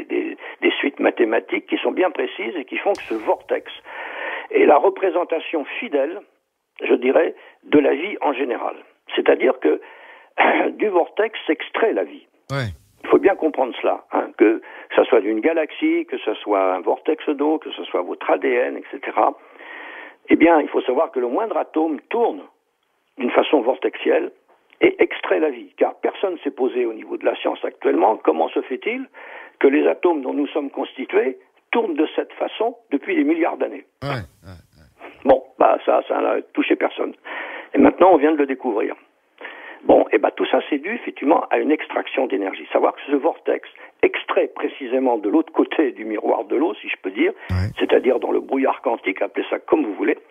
Speaker 6: suites mathématiques qui sont bien précises et qui font que ce vortex est la représentation fidèle, je dirais, de la vie en général. C'est-à-dire que du vortex s'extrait la vie. Il faut bien comprendre cela, que ça soit d'une galaxie, que ce soit un vortex d'eau, que ce soit votre ADN, etc. Eh bien, il faut savoir que le moindre atome tourne d'une façon vortexielle et extrait la vie. Car personne ne s'est posé au niveau de la science actuellement comment se fait-il que les atomes dont nous sommes constitués tournent de cette façon depuis des milliards d'années. Bon, ça n'a touché personne. Et maintenant, on vient de le découvrir. Bon, tout ça, c'est dû effectivement à une extraction d'énergie. Savoir que ce vortex extrait précisément de l'autre côté du miroir de l'eau, si je peux dire, c'est-à-dire dans le brouillard quantique, appelez ça comme vous voulez,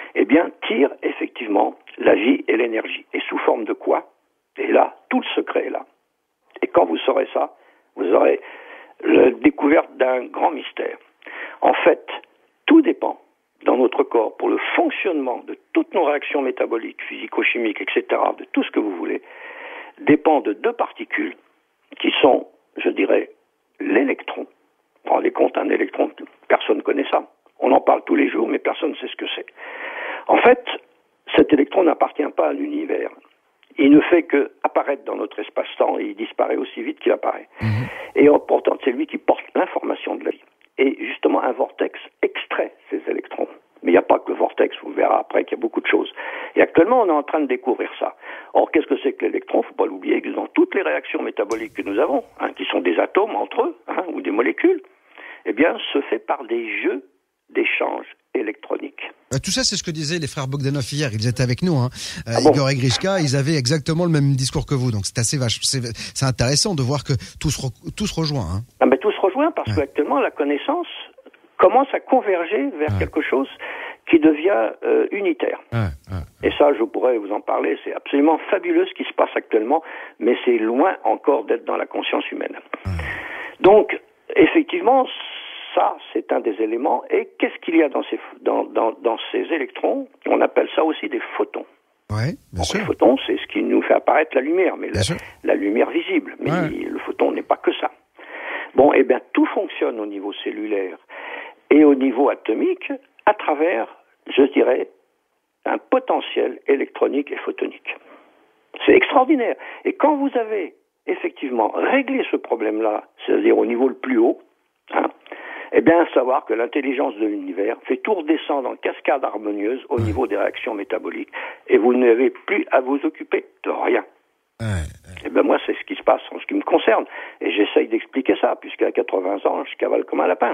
Speaker 6: tire effectivement la vie et l'énergie. Et sous forme de quoi ? Et là, tout le secret est là. Et quand vous saurez ça, vous aurez la découverte d'un grand mystère. En fait, tout dépend dans notre corps pour le fonctionnement de toutes nos réactions métaboliques, physico-chimiques, etc., de tout ce que vous voulez, dépend de deux particules qui sont, je dirais, l'électron. Vous vous rendez compte, un électron, personne ne connaît ça. On en parle tous les jours, mais personne ne sait ce que c'est. En fait, cet électron n'appartient pas à l'univers. Il ne fait que apparaître dans notre espace-temps et il disparaît aussi vite qu'il apparaît. Et pourtant, c'est lui qui porte l'information de la vie. Et justement, un vortex extrait ces électrons. Mais il n'y a pas que le vortex, vous verrez après qu'il y a beaucoup de choses. Et actuellement, on est en train de découvrir ça. Or, qu'est-ce que c'est que l'électron ? Il ne faut pas l'oublier que dans toutes les réactions métaboliques que nous avons, qui sont des atomes entre eux, ou des molécules, se fait par des jeux d'échange électronique.
Speaker 2: Tout ça, c'est ce que disaient les frères Bogdanov hier. Ils étaient avec nous, Igor et Grishka. Ils avaient exactement le même discours que vous. Donc c'est assez c'est intéressant de voir que tout se rejoint.
Speaker 6: Tout se rejoint parce qu'actuellement la connaissance commence à converger vers quelque chose qui devient unitaire. Et ça, je pourrais vous en parler. C'est absolument fabuleux ce qui se passe actuellement, mais c'est loin encore d'être dans la conscience humaine. Donc, effectivement, ça, c'est un des éléments. Et qu'est-ce qu'il y a dans ces électrons ? On appelle ça aussi des photons.
Speaker 2: Bien sûr.
Speaker 6: Les photons, c'est ce qui nous fait apparaître la lumière, mais la lumière visible. Mais le photon n'est pas que ça. Bon, eh bien, tout fonctionne au niveau cellulaire et au niveau atomique à travers, je dirais, un potentiel électronique et photonique. C'est extraordinaire. Et quand vous avez effectivement réglé ce problème-là, c'est-à-dire au niveau le plus haut, eh bien, savoir que l'intelligence de l'univers fait tout redescendre en cascade harmonieuse au niveau des réactions métaboliques et vous n'avez plus à vous occuper de rien. Eh ben moi, c'est ce qui se passe en ce qui me concerne. Et j'essaye d'expliquer ça, puisqu'à 80 ans, je cavale comme un lapin.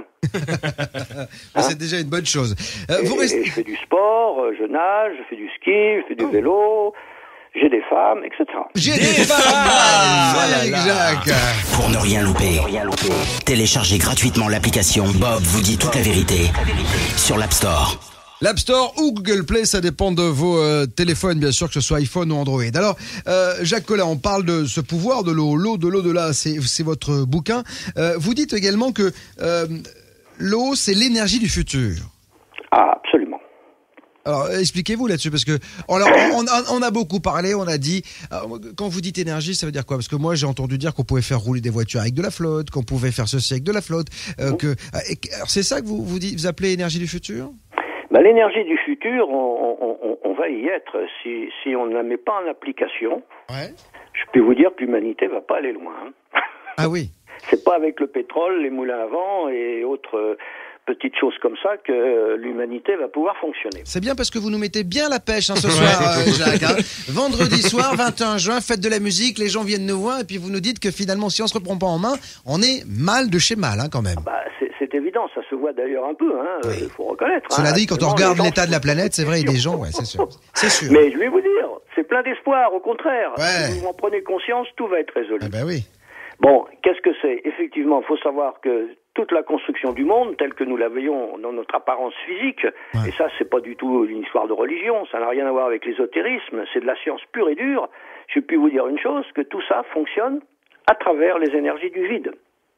Speaker 2: C'est déjà une bonne chose.
Speaker 6: Et je fais du sport, je nage, je fais du ski, je fais du vélo, j'ai des femmes, etc.
Speaker 2: J'ai des femmes. Jacques.
Speaker 1: Pour ne rien louper, téléchargez gratuitement l'application Bob vous dit toute la vérité sur l'App Store.
Speaker 2: L'App Store ou Google Play, ça dépend de vos téléphones, bien sûr, que ce soit iPhone ou Android. Alors, Jacques Collin, on parle de ce pouvoir de l'eau. L'eau de l'au-delà, c'est votre bouquin. Vous dites également que l'eau, c'est l'énergie du futur.
Speaker 6: Ah, absolument.
Speaker 2: Alors, expliquez-vous là-dessus, parce que on a beaucoup parlé, on a dit, quand vous dites énergie, ça veut dire quoi? Parce que moi, j'ai entendu dire qu'on pouvait faire rouler des voitures avec de la flotte, qu'on pouvait faire ceci avec de la flotte. Alors c'est ça que vous appelez énergie du futur?
Speaker 6: L'énergie du futur, on va y être. Si on ne la met pas en application, je peux vous dire que l'humanité va pas aller loin.
Speaker 2: Ah oui.
Speaker 6: C'est pas avec le pétrole, les moulins à vent et autres petites choses comme ça que l'humanité va pouvoir fonctionner.
Speaker 2: C'est bien parce que vous nous mettez bien la pêche ce soir, Jacques. Vendredi soir, 21 juin, fête de la musique, les gens viennent nous voir et puis vous nous dites que finalement, si on se reprend pas en main, on est mal de chez mal quand même.
Speaker 6: C'est évident, ça se voit d'ailleurs un peu, il faut reconnaître.
Speaker 2: Cela dit, quand on regarde l'état de la planète, c'est vrai, il y a des gens, c'est sûr. C'est sûr.
Speaker 6: Mais je vais vous dire, c'est plein d'espoir, au contraire. Si vous en prenez conscience, tout va être résolu.
Speaker 2: Ah ben oui.
Speaker 6: Bon, qu'est-ce que c'est? Effectivement, il faut savoir que toute la construction du monde, telle que nous la voyons dans notre apparence physique, et ça, c'est pas du tout une histoire de religion, ça n'a rien à voir avec l'ésotérisme, c'est de la science pure et dure. Je puis vous dire une chose, que tout ça fonctionne à travers les énergies du vide.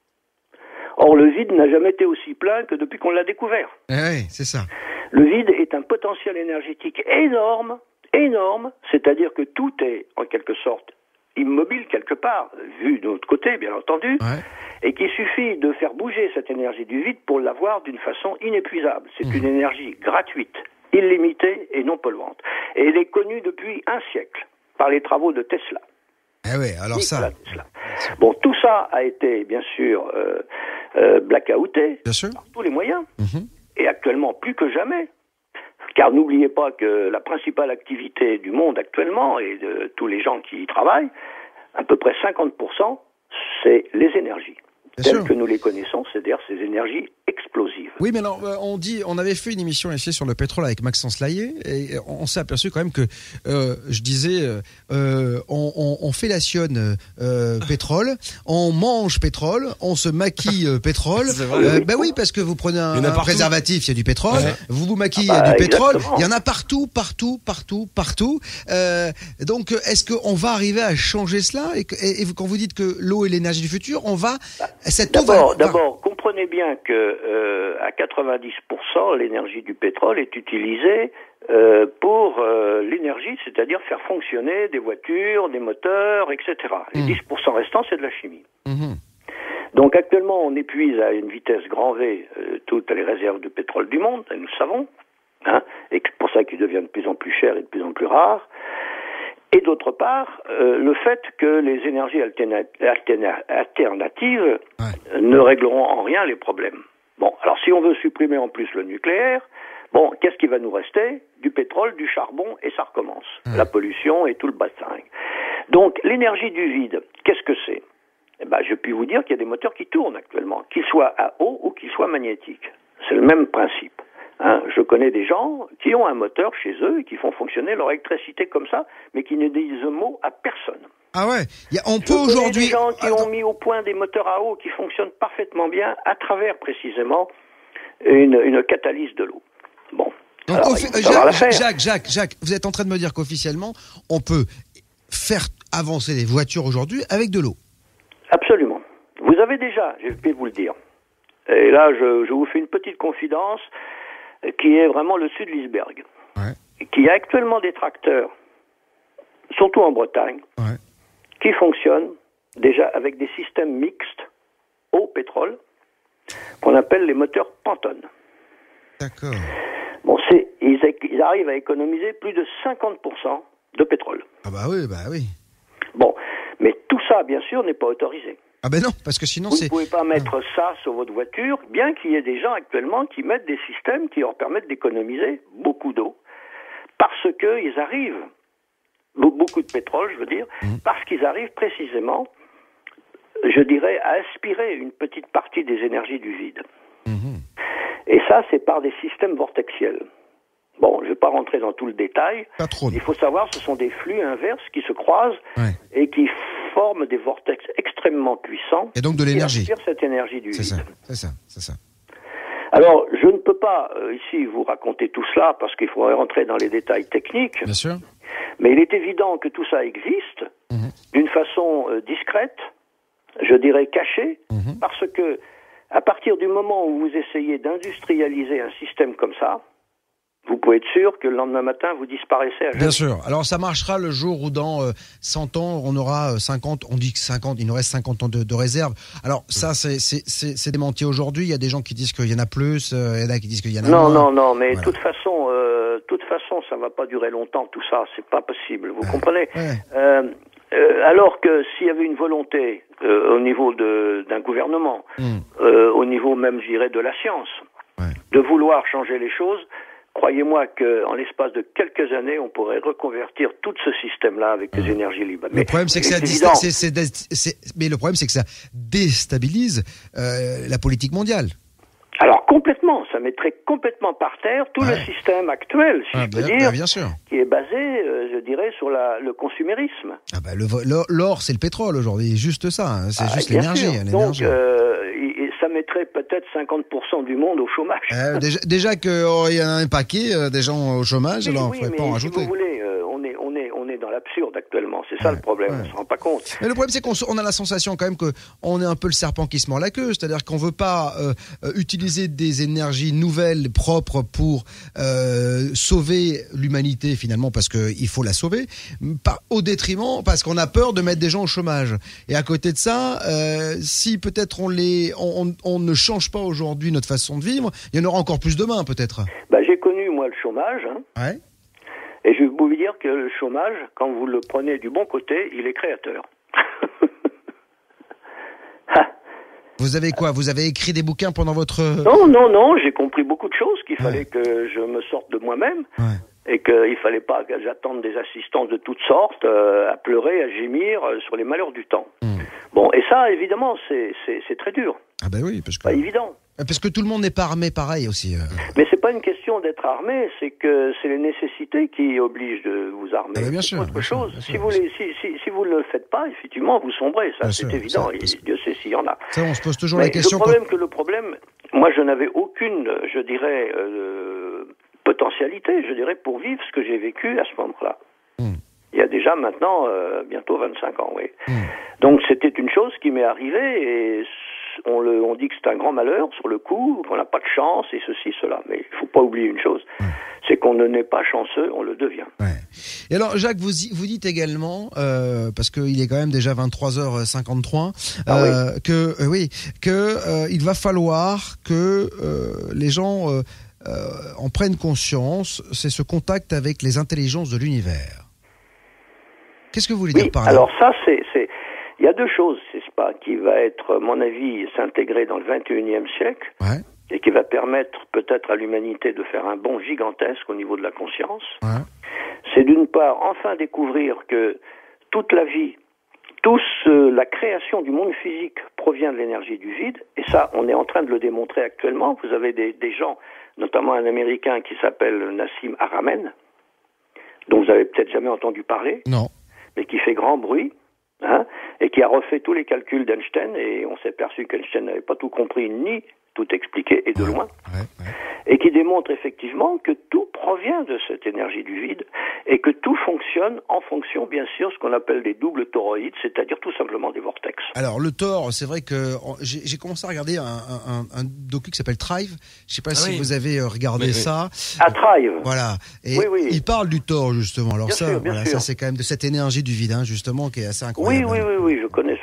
Speaker 6: Or, le vide n'a jamais été aussi plein que depuis qu'on l'a découvert.
Speaker 2: Oui, c'est ça.
Speaker 6: Le vide est un potentiel énergétique énorme, c'est-à-dire que tout est, en quelque sorte, immobile quelque part, vu de notre côté, bien entendu, et qu'il suffit de faire bouger cette énergie du vide pour l'avoir d'une façon inépuisable. C'est une énergie gratuite, illimitée et non polluante. Et elle est connue depuis un siècle par les travaux de Tesla.
Speaker 2: Eh oui, alors ça.
Speaker 6: Tesla. Bon, tout ça a été, bien sûr, blackouté par tous les moyens, et actuellement plus que jamais. Car n'oubliez pas que la principale activité du monde actuellement, et de tous les gens qui y travaillent, à peu près 50%, c'est les énergies. Telles que nous les connaissons, c'est-à-dire ces énergies explosives.
Speaker 2: Oui, mais alors, on avait fait une émission ici sur le pétrole avec Maxence Laillé, et on s'est aperçu quand même que, je disais, on fellationne pétrole, on mange pétrole, on se maquille pétrole. Ben oui, parce que vous prenez un préservatif, il y a du pétrole, vous maquillez, il y a du pétrole, il y en a partout. Donc, est-ce qu'on va arriver à changer cela? Et quand vous dites que l'eau est l'énergie du futur, on va...
Speaker 6: D'abord, comprenez bien que à 90%, l'énergie du pétrole est utilisée pour l'énergie, c'est-à-dire faire fonctionner des voitures, des moteurs, etc. Les 10% restants, c'est de la chimie. Donc actuellement, on épuise à une vitesse grand V toutes les réserves de pétrole du monde, nous le savons, et c'est pour ça qu'il devient de plus en plus cher et de plus en plus rare. Et d'autre part, le fait que les énergies alternatives ne régleront en rien les problèmes. Bon, alors si on veut supprimer en plus le nucléaire, bon, qu'est-ce qui va nous rester? Du pétrole, du charbon, et ça recommence. La pollution et tout le bassin. Donc, l'énergie du vide, qu'est-ce que c'est? Je puis vous dire qu'il y a des moteurs qui tournent actuellement, qu'ils soient à eau ou qu'ils soient magnétiques. C'est le même principe. Je connais des gens qui ont un moteur chez eux et qui font fonctionner leur électricité comme ça, mais qui ne disent un mot à personne.
Speaker 2: Ah ouais, on peut aujourd'hui...
Speaker 6: des gens qui ont mis au point des moteurs à eau qui fonctionnent parfaitement bien à travers précisément une catalyse de l'eau. Bon.
Speaker 2: Donc, Jacques, vous êtes en train de me dire qu'officiellement, on peut faire avancer les voitures aujourd'hui avec de l'eau.
Speaker 6: Absolument. Vous avez déjà, je vais vous le dire. Et là, je vous fais une petite confidence qui est vraiment le sud de l'iceberg. Qui y a actuellement des tracteurs, surtout en Bretagne, qui fonctionnent déjà avec des systèmes mixtes au pétrole, qu'on appelle les moteurs Pantone.
Speaker 2: D'accord.
Speaker 6: Bon, ils arrivent à économiser plus de 50% de pétrole.
Speaker 2: Ah bah oui.
Speaker 6: Bon, mais tout ça, bien sûr, n'est pas autorisé.
Speaker 2: Ah ben non, parce que sinon
Speaker 6: Vous ne pouvez pas mettre ça sur votre voiture, bien qu'il y ait des gens actuellement qui mettent des systèmes qui leur permettent d'économiser beaucoup d'eau, parce qu'ils arrivent, beaucoup de pétrole, je veux dire, parce qu'ils arrivent précisément, je dirais, à aspirer une petite partie des énergies du vide. Et ça, c'est par des systèmes vortexiels. Bon, je ne vais pas rentrer dans tout le détail.
Speaker 2: Pas trop.
Speaker 6: Il faut savoir, ce sont des flux inverses qui se croisent et qui forment des vortex extrêmement puissants.
Speaker 2: Et donc de l'énergie.
Speaker 6: Qui aspirent cette énergie du vide.
Speaker 2: C'est ça.
Speaker 6: Alors, je ne peux pas ici vous raconter tout cela parce qu'il faudrait rentrer dans les détails techniques.
Speaker 2: Bien sûr.
Speaker 6: Mais il est évident que tout ça existe d'une façon discrète, je dirais cachée, parce que à partir du moment où vous essayez d'industrialiser un système comme ça, vous pouvez être sûr que le lendemain matin, vous disparaissez à jamais.
Speaker 2: Bien sûr. Alors, ça marchera le jour où dans 100 ans, on aura 50, on dit que 50, il nous reste 50 ans de réserve. Alors, ça, c'est démenti aujourd'hui. Il y a des gens qui disent qu'il y en a plus, il y en a qui disent qu'il y en a moins.
Speaker 6: Non, mais de toute façon, ça va pas durer longtemps, tout ça. C'est pas possible. Vous comprenez? Alors que s'il y avait une volonté au niveau d'un gouvernement, au niveau même, je dirais, de la science, de vouloir changer les choses, croyez-moi qu'en l'espace de quelques années, on pourrait reconvertir tout ce système-là avec des énergies libres.
Speaker 2: Le problème, c'est que mais le problème, c'est que ça déstabilise la politique mondiale.
Speaker 6: Alors complètement, ça mettrait complètement par terre tout le système actuel, si je peux dire,
Speaker 2: bien sûr,
Speaker 6: qui est basé, je dirais, sur le consumérisme.
Speaker 2: Ah bah l'or, c'est le pétrole aujourd'hui, juste ça, hein. C'est juste l'énergie.
Speaker 6: Donc ça mettrait peut-être 50% du monde au chômage.
Speaker 2: Déjà qu'il y en a un paquet des gens au chômage, alors il ne faudrait pas en rajouter.
Speaker 6: Si vous voulez, on est dans l'absurde actuellement, c'est ça le problème, on ne se rend pas compte.
Speaker 2: Mais le problème, c'est qu'on a la sensation quand même qu'on est un peu le serpent qui se mord la queue, c'est-à-dire qu'on ne veut pas utiliser des énergies nouvelles, propres pour sauver l'humanité finalement, parce qu'il faut la sauver, au détriment, parce qu'on a peur de mettre des gens au chômage. Et à côté de ça, si peut-être on ne change pas aujourd'hui notre façon de vivre, il y en aura encore plus demain peut-être.
Speaker 6: J'ai connu moi le chômage, et je vais vous dire que le chômage, quand vous le prenez du bon côté, il est créateur.
Speaker 2: Vous avez quoi? Vous avez écrit des bouquins pendant votre...
Speaker 6: Non, j'ai compris beaucoup de choses, qu'il fallait que je me sorte de moi-même, et qu'il fallait pas que j'attende des assistances de toutes sortes, à pleurer, à gémir sur les malheurs du temps. Bon, et ça, évidemment, c'est très dur.
Speaker 2: Ah ben oui, parce que...
Speaker 6: Pas évident.
Speaker 2: Parce que tout le monde n'est pas armé pareil aussi.
Speaker 6: Mais c'est pas une question d'être armé, c'est que c'est les nécessités qui obligent de vous armer.
Speaker 2: Ah ben bien sûr.
Speaker 6: Autre chose. Si vous ne le faites pas, effectivement, vous sombrez. Ça, c'est évident. Dieu sait s'il y en a.
Speaker 2: Ça, on se pose toujours la question.
Speaker 6: Le problème, moi, je n'avais aucune, je dirais, potentialité, je dirais, pour vivre ce que j'ai vécu à ce moment-là. Il y a déjà maintenant, bientôt 25 ans, oui. Donc, c'était une chose qui m'est arrivée et on dit que c'est un grand malheur sur le coup, qu'on n'a pas de chance et ceci, cela. Mais il ne faut pas oublier une chose, c'est qu'on ne naît pas chanceux, on le devient.
Speaker 2: Et alors, Jacques, vous dites également, parce qu'il est quand même déjà 23h53, il va falloir que les gens en prennent conscience, c'est ce contact avec les intelligences de l'univers. Qu'est-ce que vous voulez dire par là?
Speaker 6: Alors ça, il y a deux choses, c'est pas, qui va être, à mon avis, s'intégrer dans le 21e siècle, et qui va permettre peut-être à l'humanité de faire un bond gigantesque au niveau de la conscience. C'est d'une part, enfin découvrir que toute la vie, la création du monde physique provient de l'énergie du vide, et ça, on est en train de le démontrer actuellement. Vous avez des gens, notamment un Américain qui s'appelle Nassim Haramein, dont vous avez peut-être jamais entendu parler.
Speaker 2: Non.
Speaker 6: Mais qui fait grand bruit, et qui a refait tous les calculs d'Einstein, et on s'est aperçu qu'Einstein n'avait pas tout compris ni tout expliqué, et de loin, et qui démontre effectivement que tout provient de cette énergie du vide, et que tout fonctionne en fonction, bien sûr, ce qu'on appelle des doubles toroïdes, c'est-à-dire tout simplement des vortex.
Speaker 2: Alors, le tor, c'est vrai que j'ai commencé à regarder un docu qui s'appelle Thrive. Je ne sais pas si vous avez regardé ça.
Speaker 6: Thrive.
Speaker 2: Voilà. Et il parle du tor, justement. Alors ça c'est quand même de cette énergie du vide, justement, qui est assez incroyable.
Speaker 6: Oui, je connais ce film.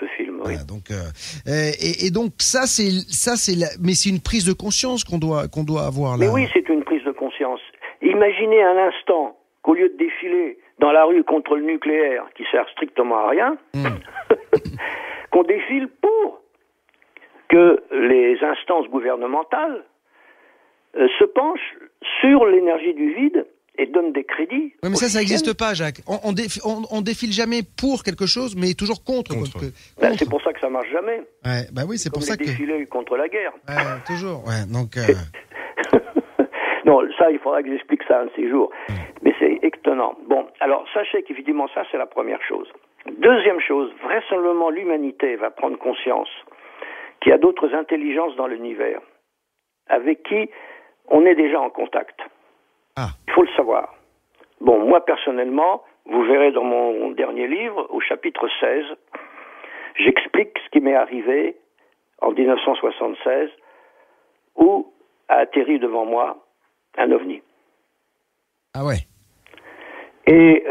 Speaker 6: Oui.
Speaker 2: Voilà, donc, et donc mais c'est une prise de conscience qu'on doit avoir là.
Speaker 6: Mais oui, c'est une prise de conscience. Imaginez un instant qu'au lieu de défiler dans la rue contre le nucléaire, qui sert strictement à rien, qu'on défile pour que les instances gouvernementales se penchent sur l'énergie du vide et donnent des crédits.
Speaker 2: Oui, mais ça n'existe pas, Jacques. On défile jamais pour quelque chose, mais toujours contre.
Speaker 6: C'est pour ça que ça marche jamais.
Speaker 2: Ouais, bah oui, c'est
Speaker 6: comme
Speaker 2: pour ça que
Speaker 6: défiler contre la guerre.
Speaker 2: Ouais, toujours. Ouais, donc.
Speaker 6: Non, ça, il faudra que j'explique ça un de ces jours. Mais c'est étonnant. Bon, alors sachez qu'évidemment, ça, c'est la première chose. Deuxième chose, vraisemblablement, l'humanité va prendre conscience qu'il y a d'autres intelligences dans l'univers avec qui on est déjà en contact.
Speaker 2: Ah.
Speaker 6: Il faut le savoir. Bon, moi, personnellement, vous verrez dans mon dernier livre, au chapitre 16, j'explique ce qui m'est arrivé en 1976, où a atterri devant moi un ovni.
Speaker 2: Ah ouais.
Speaker 6: Et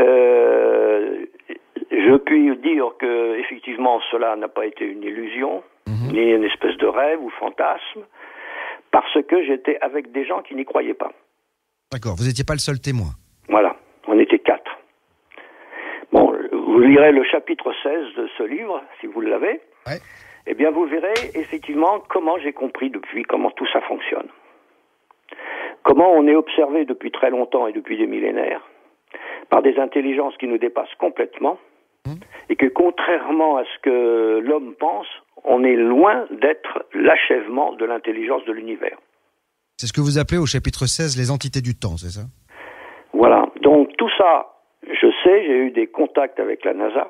Speaker 6: je puis dire que effectivement cela n'a pas été une illusion, ni une espèce de rêve ou fantasme, parce que j'étais avec des gens qui n'y croyaient pas.
Speaker 2: D'accord, vous n'étiez pas le seul témoin.
Speaker 6: Voilà, on était 4. Bon, vous lirez le chapitre 16 de ce livre, si vous l'avez.
Speaker 2: Ouais.
Speaker 6: Eh bien, vous verrez effectivement comment j'ai compris depuis comment tout ça fonctionne. Comment on est observé depuis très longtemps et depuis des millénaires par des intelligences qui nous dépassent complètement et que contrairement à ce que l'homme pense, on est loin d'être l'achèvement de l'intelligence de l'univers.
Speaker 2: C'est ce que vous appelez au chapitre 16 les entités du temps, c'est ça?
Speaker 6: Voilà. Donc tout ça, je sais, j'ai eu des contacts avec la NASA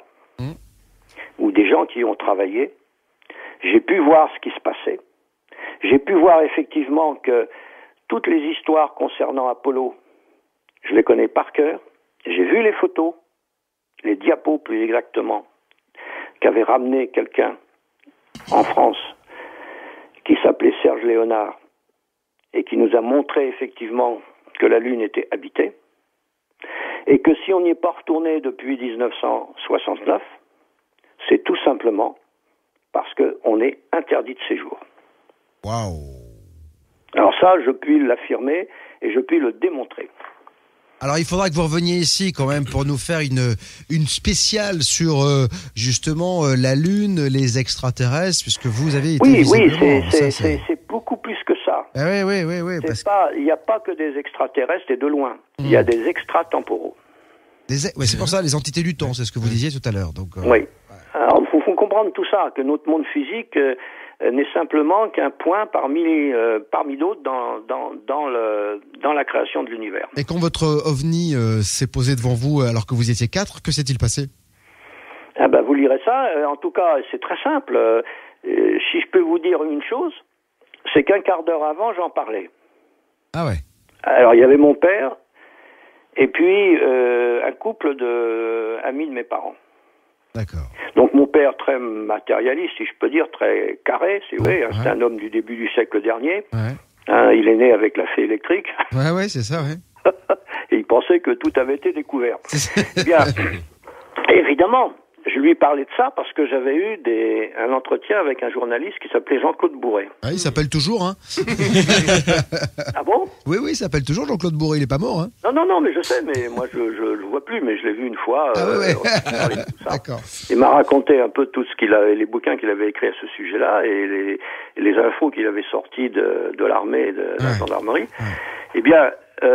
Speaker 6: ou des gens qui y ont travaillé. J'ai pu voir ce qui se passait. J'ai pu voir effectivement que toutes les histoires concernant Apollo, je les connais par cœur. J'ai vu les photos, les diapos plus exactement, qu'avait ramené quelqu'un en France qui s'appelait Serge Léonard et qui nous a montré effectivement que la Lune était habitée et que si on n'y est pas retourné depuis 1969, c'est tout simplement parce qu'on est interdit de séjour.
Speaker 2: Waouh!
Speaker 6: Alors ça, je puis l'affirmer et je puis le démontrer.
Speaker 2: Alors il faudra que vous reveniez ici quand même pour nous faire une spéciale sur justement la Lune, les extraterrestres, puisque vous avez été
Speaker 6: c'est beaucoup plus que ça.
Speaker 2: Ah oui.
Speaker 6: Il n'y a pas que des extraterrestres et de loin. Il y a des extratemporaux.
Speaker 2: C'est pour ça les entités du temps, c'est ce que vous disiez tout à l'heure. Donc
Speaker 6: oui. Alors il faut comprendre tout ça, que notre monde physique n'est simplement qu'un point parmi d'autres dans la création de l'univers.
Speaker 2: Et quand votre ovni s'est posé devant vous alors que vous étiez 4, que s'est-il passé?
Speaker 6: Ah ben, vous lirez ça. En tout cas, c'est très simple. Si je peux vous dire une chose, c'est qu'un quart d'heure avant, j'en parlais.
Speaker 2: Ah ouais.
Speaker 6: Alors, il y avait mon père et puis un couple d'amis de mes parents.
Speaker 2: D'accord.
Speaker 6: Donc mon père, très matérialiste, si je peux dire, très carré, c'est vrai, c'est un homme du début du siècle dernier. Ouais. Il est né avec la fée électrique.
Speaker 2: Ouais, c'est ça, ouais.
Speaker 6: Et il pensait que tout avait été découvert. Bien, évidemment, je lui parlais de ça parce que j'avais eu un entretien avec un journaliste qui s'appelait Jean-Claude Bourret.
Speaker 2: Ah, il s'appelle toujours, hein.
Speaker 6: Ah bon?
Speaker 2: Oui, il s'appelle toujours Jean-Claude Bourret, il est pas mort, hein.
Speaker 6: Non, mais je sais, mais moi je le vois plus, mais je l'ai vu une fois.
Speaker 2: D'accord.
Speaker 6: Il m'a raconté un peu tout les bouquins qu'il avait écrits à ce sujet-là et les infos qu'il avait sorties de l'armée et de la gendarmerie. Ouais. Eh bien,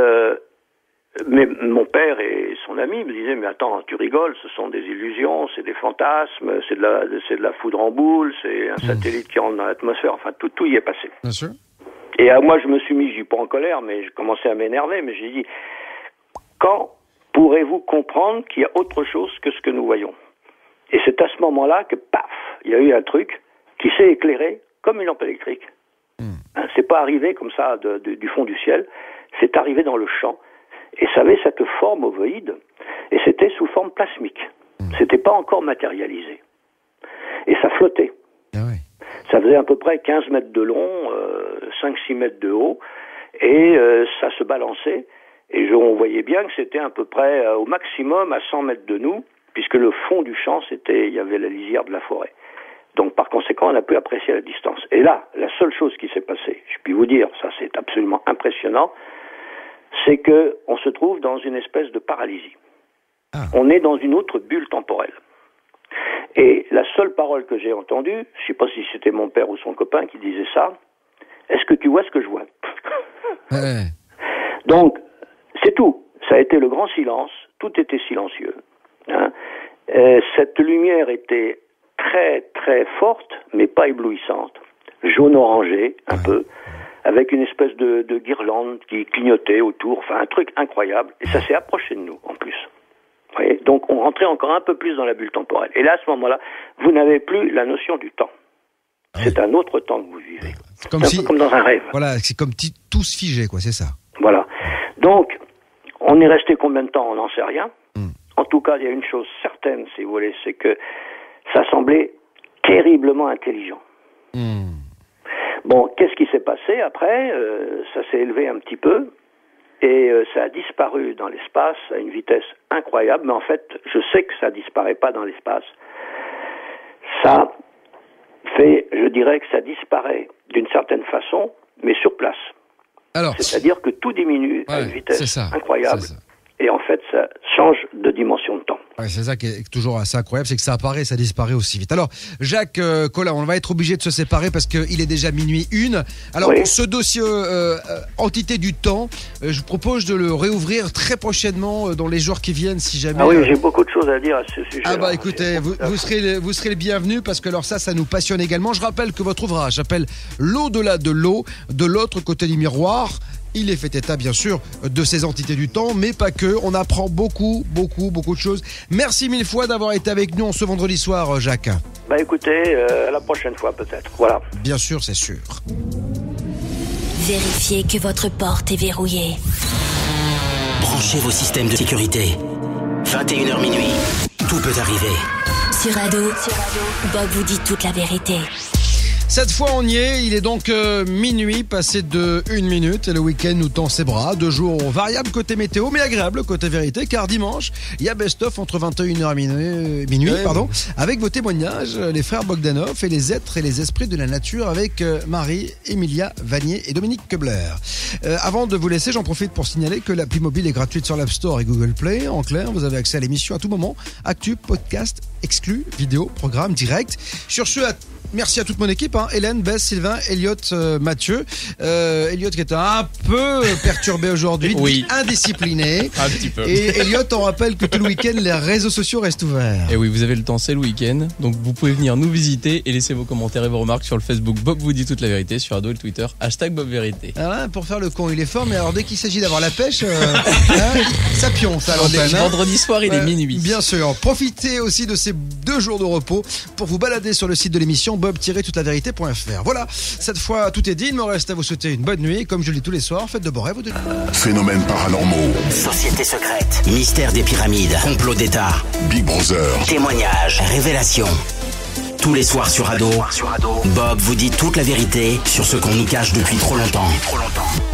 Speaker 6: mais mon père et son ami me disaient, mais attends, tu rigoles, ce sont des illusions, c'est des fantasmes, c'est de la foudre en boule, c'est un satellite qui rentre dans l'atmosphère, enfin tout y est passé.
Speaker 2: Bien sûr.
Speaker 6: Et moi je me suis mis, je dis pas en colère, mais je commençais à m'énerver, mais j'ai dit, quand pourrez-vous comprendre qu'il y a autre chose que ce que nous voyons? Et c'est à ce moment-là que, paf, il y a eu un truc qui s'est éclairé comme une lampe électrique. C'est pas arrivé comme ça du fond du ciel, c'est arrivé dans le champ. Et ça avait cette forme ovoïde, et c'était sous forme plasmique. C'était pas encore matérialisé. Et ça flottait.
Speaker 2: Ah ouais.
Speaker 6: Ça faisait à peu près 15 mètres de long, 5-6 mètres de haut, et ça se balançait. Et on voyait bien que c'était à peu près au maximum à 100 mètres de nous, puisque le fond du champ, il y avait la lisière de la forêt. Donc par conséquent, on a pu apprécier la distance. Et là, la seule chose qui s'est passée, je puis vous dire, ça c'est absolument impressionnant, c'est que on se trouve dans une espèce de paralysie. On est dans une autre bulle temporelle. Et la seule parole que j'ai entendue, je ne sais pas si c'était mon père ou son copain qui disait ça, est-ce que tu vois ce que je vois? Donc, c'est tout. Ça a été le grand silence, tout était silencieux. Hein. Cette lumière était très très forte, mais pas éblouissante. Jaune-orangé, un peu, avec une espèce de guirlande qui clignotait autour, enfin un truc incroyable. Et ça s'est approché de nous, en plus. Vous voyez, donc on rentrait encore un peu plus dans la bulle temporelle. Et là, à ce moment-là, vous n'avez plus la notion du temps. C'est un autre temps que vous vivez. C'est un peu comme dans un rêve.
Speaker 2: Voilà, c'est comme tout se figé, quoi, c'est ça.
Speaker 6: Voilà. Donc, on est resté combien de temps? On n'en sait rien. En tout cas, il y a une chose certaine, si vous voulez, c'est que ça semblait terriblement intelligent. Bon, qu'est-ce qui s'est passé après? Ça s'est élevé un petit peu et ça a disparu dans l'espace à une vitesse incroyable. Mais en fait, je sais que ça disparaît pas dans l'espace. Ça fait, je dirais que ça disparaît d'une certaine façon, mais sur place.
Speaker 2: Alors,
Speaker 6: c'est-à-dire que tout diminue à une vitesse incroyable. Et en fait, ça change de dimension de temps.
Speaker 2: Ouais, c'est ça qui est toujours assez incroyable, c'est que ça apparaît et ça disparaît aussi vite. Alors, Jacques Collin, on va être obligé de se séparer parce qu'il est déjà minuit 1. Alors, ce dossier entité du temps, je vous propose de le réouvrir très prochainement dans les jours qui viennent, si jamais...
Speaker 6: Ah oui, j'ai beaucoup de choses à dire à ce sujet.
Speaker 2: Ah bah écoutez, vous serez les bienvenus parce que alors ça nous passionne également. Je rappelle que votre ouvrage s'appelle L'au-delà de l'eau, de l'autre côté du miroir. Il est fait état, bien sûr, de ces entités du temps, mais pas que. On apprend beaucoup de choses. Merci mille fois d'avoir été avec nous ce vendredi soir, Jacques.
Speaker 6: Bah écoutez, à la prochaine fois peut-être. Voilà.
Speaker 2: Bien sûr, c'est sûr.
Speaker 4: Vérifiez que votre porte est verrouillée.
Speaker 1: Branchez vos systèmes de sécurité. 21h minuit. Tout peut arriver.
Speaker 4: Sur Ado, Bob vous dit toute la vérité.
Speaker 2: Cette fois, on y est. Il est donc minuit, passé de 1 minute. Et le week-end nous tend ses bras. 2 jours variables côté météo, mais agréables côté vérité. Car dimanche, il y a best-of entre 21h et minuit, avec vos témoignages, les frères Bogdanov et les êtres et les esprits de la nature avec Marie, Emilia Vanier et Dominique Kebler. Avant de vous laisser, j'en profite pour signaler que l'appli mobile est gratuite sur l'App Store et Google Play. En clair, vous avez accès à l'émission à tout moment. Actu, podcast, exclu, vidéo, programme, direct. Sur ce, merci à toute mon équipe, Hélène, Bess, Sylvain, Elliot, Mathieu. Elliot qui est un peu perturbé aujourd'hui, indiscipliné.
Speaker 7: Un petit peu.
Speaker 2: Et Elliot, on rappelle que tout le week-end, les réseaux sociaux restent ouverts.
Speaker 7: Et oui, vous avez le temps, c'est le week-end. Donc vous pouvez venir nous visiter et laisser vos commentaires et vos remarques sur le Facebook Bob vous dit toute la vérité, sur Ado et le Twitter, #BobVérité.
Speaker 2: Ah, pour faire le con, il est fort, mais alors dès qu'il s'agit d'avoir la pêche, ça pionce à l'antenne.
Speaker 7: Vendredi soir, il est minuit.
Speaker 2: Bien sûr. Profitez aussi de ces 2 jours de repos pour vous balader sur le site de l'émission bob-toutelavérité.fr. Voilà, cette fois tout est dit, il me reste à vous souhaiter une bonne nuit. Comme je le dis tous les soirs, faites de bons rêves.
Speaker 8: Phénomènes paranormaux,
Speaker 1: société secrète, mystère des pyramides, complot d'État,
Speaker 8: Big Brother,
Speaker 1: témoignages, révélations. Tous les soirs sur Ado, Bob vous dit toute la vérité sur ce qu'on nous cache depuis trop longtemps.